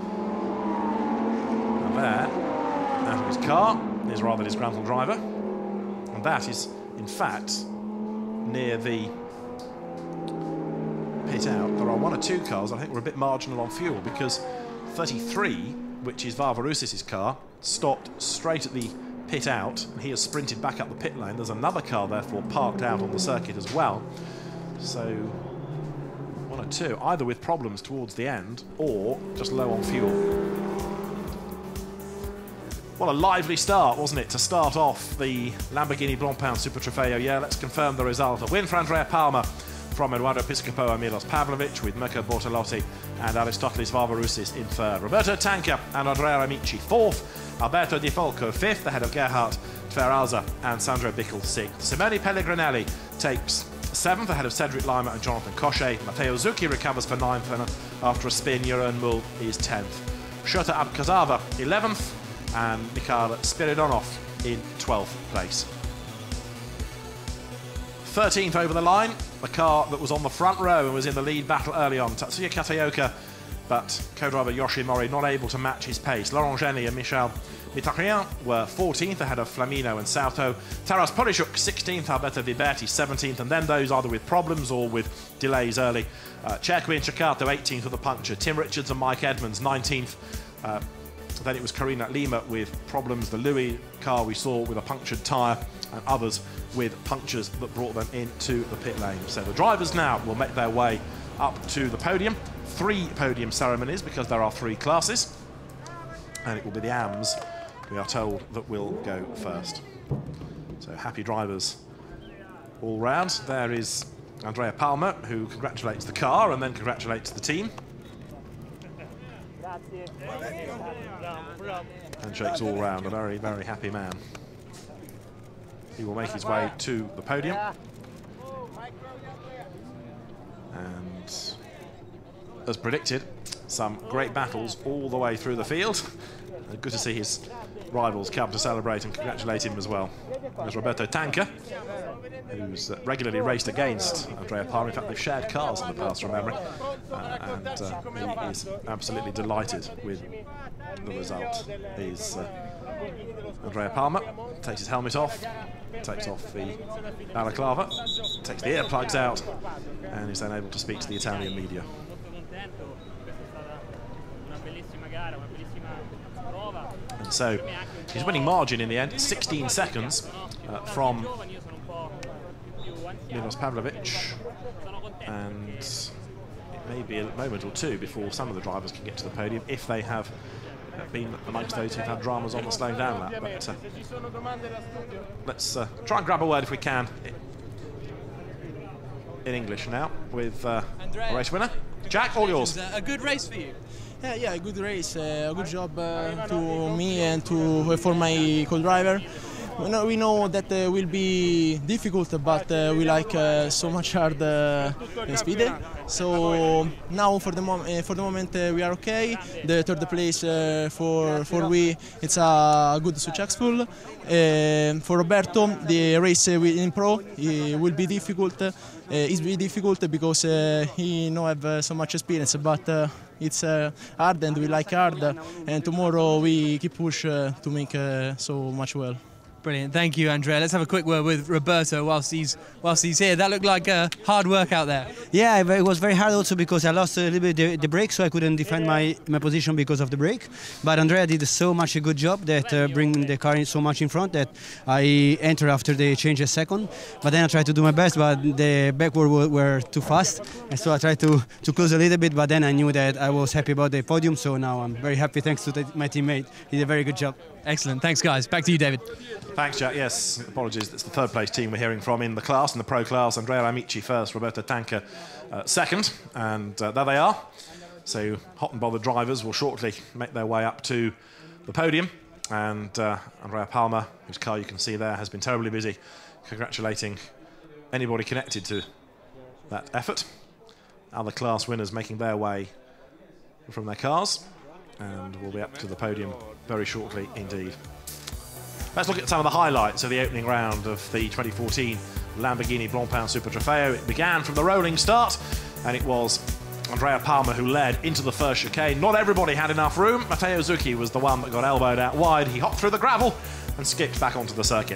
And there, out of his car, is rather disgruntled driver. And that is, in fact, near the pit out. There are 1 or 2 cars I think were a bit marginal on fuel, because 33, which is Varvaroussis' car, stopped straight at the pit out, and he has sprinted back up the pit lane. There's another car, therefore, parked out on the circuit as well. So 1 or 2, either with problems towards the end or just low on fuel. What a lively start, wasn't it, to start off the Lamborghini Blancpain Super Trofeo. Yeah, let's confirm the result. A win for Andrea Palmer from Eduardo Piscopo and Milos Pavlovic, with Mirko Bortolotti and Aristotelis Varvaroussis in third. Roberto Tanca and Andrea Amici fourth. Alberto Di Folco fifth, ahead of Gerhard Tveralza and Sandro Bickel sixth. Simone Pellegrinelli takes seventh, ahead of Cedric Lima and Jonathan Cochet. Matteo Zucchi recovers for ninth, and after a spin, Jeroen Mull is 10th. Shota Abkazava 11th, and Mikhail Spiridonov in 12th place. 13th over the line, the car that was on the front row and was in the lead battle early on, Tatsuya Kataoka, but co-driver Yoshi Mori not able to match his pace. Laurent Geny and Michel Mitakrien were 14th, ahead of Flamino and Sauto. Taras Polishuk 16th, Alberto Viberti 17th, and then those either with problems or with delays early. Cerqui and Ceccato 18th with a puncture. Tim Richards and Mike Edmonds 19th. Then it was Karina Lima with problems. The Louis car we saw with a punctured tyre, and others with punctures that brought them into the pit lane. So the drivers now will make their way up to the podium. 3 podium ceremonies, because there are 3 classes. And it will be the AMS, we are told, that will go first. So happy drivers all round. There is Andrea Palmer, who congratulates the car and then congratulates the team. And shakes all round, a very, very happy man. He will make his way to the podium. And as predicted, some great battles all the way through the field. Good to see his rivals come to celebrate and congratulate him as well. There's Roberto Tanca, who's regularly raced against Andrea Palmer. In fact, they've shared cars in the past, from memory. And he is absolutely delighted with the result. He's Andrea Palmer takes his helmet off, takes off the balaclava, takes the earplugs out, and is then able to speak to the Italian media. And so his winning margin in the end, 16 seconds from Milos Pavlovic, and it may be a moment or two before some of the drivers can get to the podium, if they have been amongst those who've had dramas on the slowing down lap. But let's try and grab a word, if we can, in English now, with our race winner. Jack, all yours. A good race for you. Yeah, a good race, a good job to me and for my co-driver. We know that will be difficult, but we like so much hard speed. So now for the moment we are okay. The third place for we, it's a good successful. For Roberto, the race in pro will be difficult. It's really difficult because he no have so much experience, but it's hard and we like hard. And tomorrow we keep push to make so much well. Brilliant, thank you, Andrea. Let's have a quick word with Roberto whilst he's here. That looked like a hard work out there. Yeah, it was very hard also because I lost a little bit the brake, so I couldn't defend my position because of the brake. But Andrea did so much a good job that bringing the car in so much in front that I entered after they changed a second. But then I tried to do my best, but the backward were too fast, and so I tried to close a little bit. But then I knew that I was happy about the podium, so now I'm very happy thanks to my teammate. He did a very good job. Excellent, thanks guys. Back to you, David. Thanks, Jack. Yes, apologies. That's the third place team we're hearing from in the class, in the pro class. Andrea Amici first, Roberto Tanca second, and there they are. So hot and bothered drivers will shortly make their way up to the podium, and Andrea Palmer, whose car you can see there, has been terribly busy congratulating anybody connected to that effort. Other class winners making their way from their cars, and we'll be up to the podium very shortly indeed. Let's look at some of the highlights of the opening round of the 2014 Lamborghini Blancpain Super Trofeo. It began from the rolling start, and it was Andrea Palmer, who led into the first chicane. Not everybody had enough room. Matteo Zucchi was the one that got elbowed out wide. He hopped through the gravel and skipped back onto the circuit.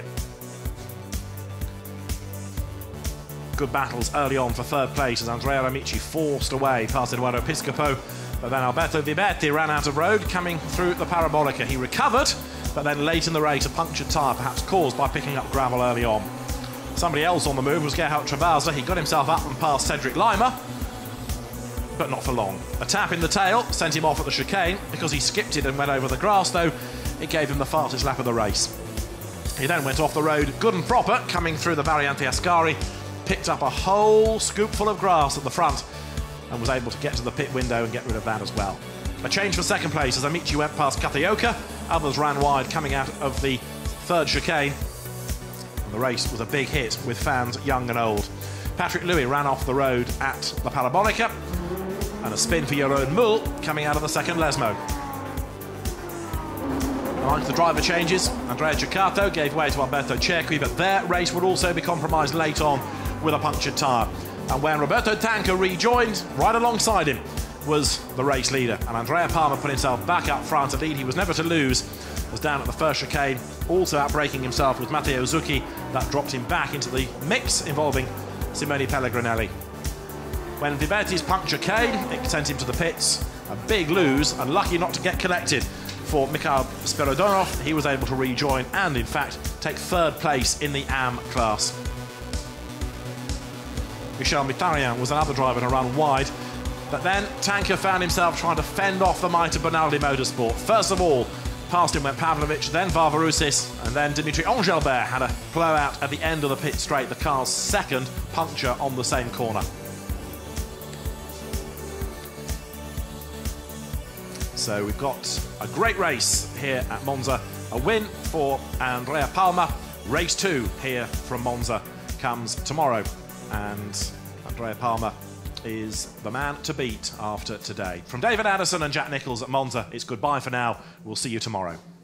Good battles early on for third place as Andrea Amici forced away past Eduardo Piscopo, but then Alberto Vibetti ran out of road coming through the Parabolica. He recovered, but then late in the race a punctured tyre, perhaps caused by picking up gravel early on. Somebody else on the move was Gerhard Travasa. He got himself up and past Cedric Lima, but not for long. A tap in the tail sent him off at the chicane. Because he skipped it and went over the grass, though, it gave him the fastest lap of the race. He then went off the road good and proper, coming through the Variante Ascari, picked up a whole scoopful of grass at the front and was able to get to the pit window and get rid of that as well. A change for second place as Amici went past Kataoka. Others ran wide coming out of the third chicane. And the race was a big hit with fans young and old. Patrick Louis ran off the road at the Parabolica, and a spin for Jeroen Mul coming out of the second Lesmo. Amongst the driver changes, Andrea Giocato gave way to Alberto Cerqui, but their race would also be compromised late on with a punctured tyre. And when Roberto Tanca rejoined, right alongside him was the race leader. And Andrea Palmer put himself back up front. A lead he was never to lose. Was down at the first chicane, also outbraking himself with Matteo Zucchi. That dropped him back into the mix involving Simone Pellegrinelli. When Vibetti's puncture came, it sent him to the pits. A big lose, and lucky not to get collected for Mikhail Spiridonov. He was able to rejoin and, in fact, take third place in the AM class. Michel Mkhitaryan was another driver to run wide, but then Tanca found himself trying to fend off the might of Bonaldi Motorsport. First of all, past him went Pavlovic, then Varvaroussis, and then Dimitri Engelbert had a blowout at the end of the pit straight, the car's second puncture on the same corner. So we've got a great race here at Monza. A win for Andrea Palmer. Race 2 here from Monza comes tomorrow. And Andrea Palmer is the man to beat after today. From David Addison and Jack Nicholls at Monza, it's goodbye for now. We'll see you tomorrow.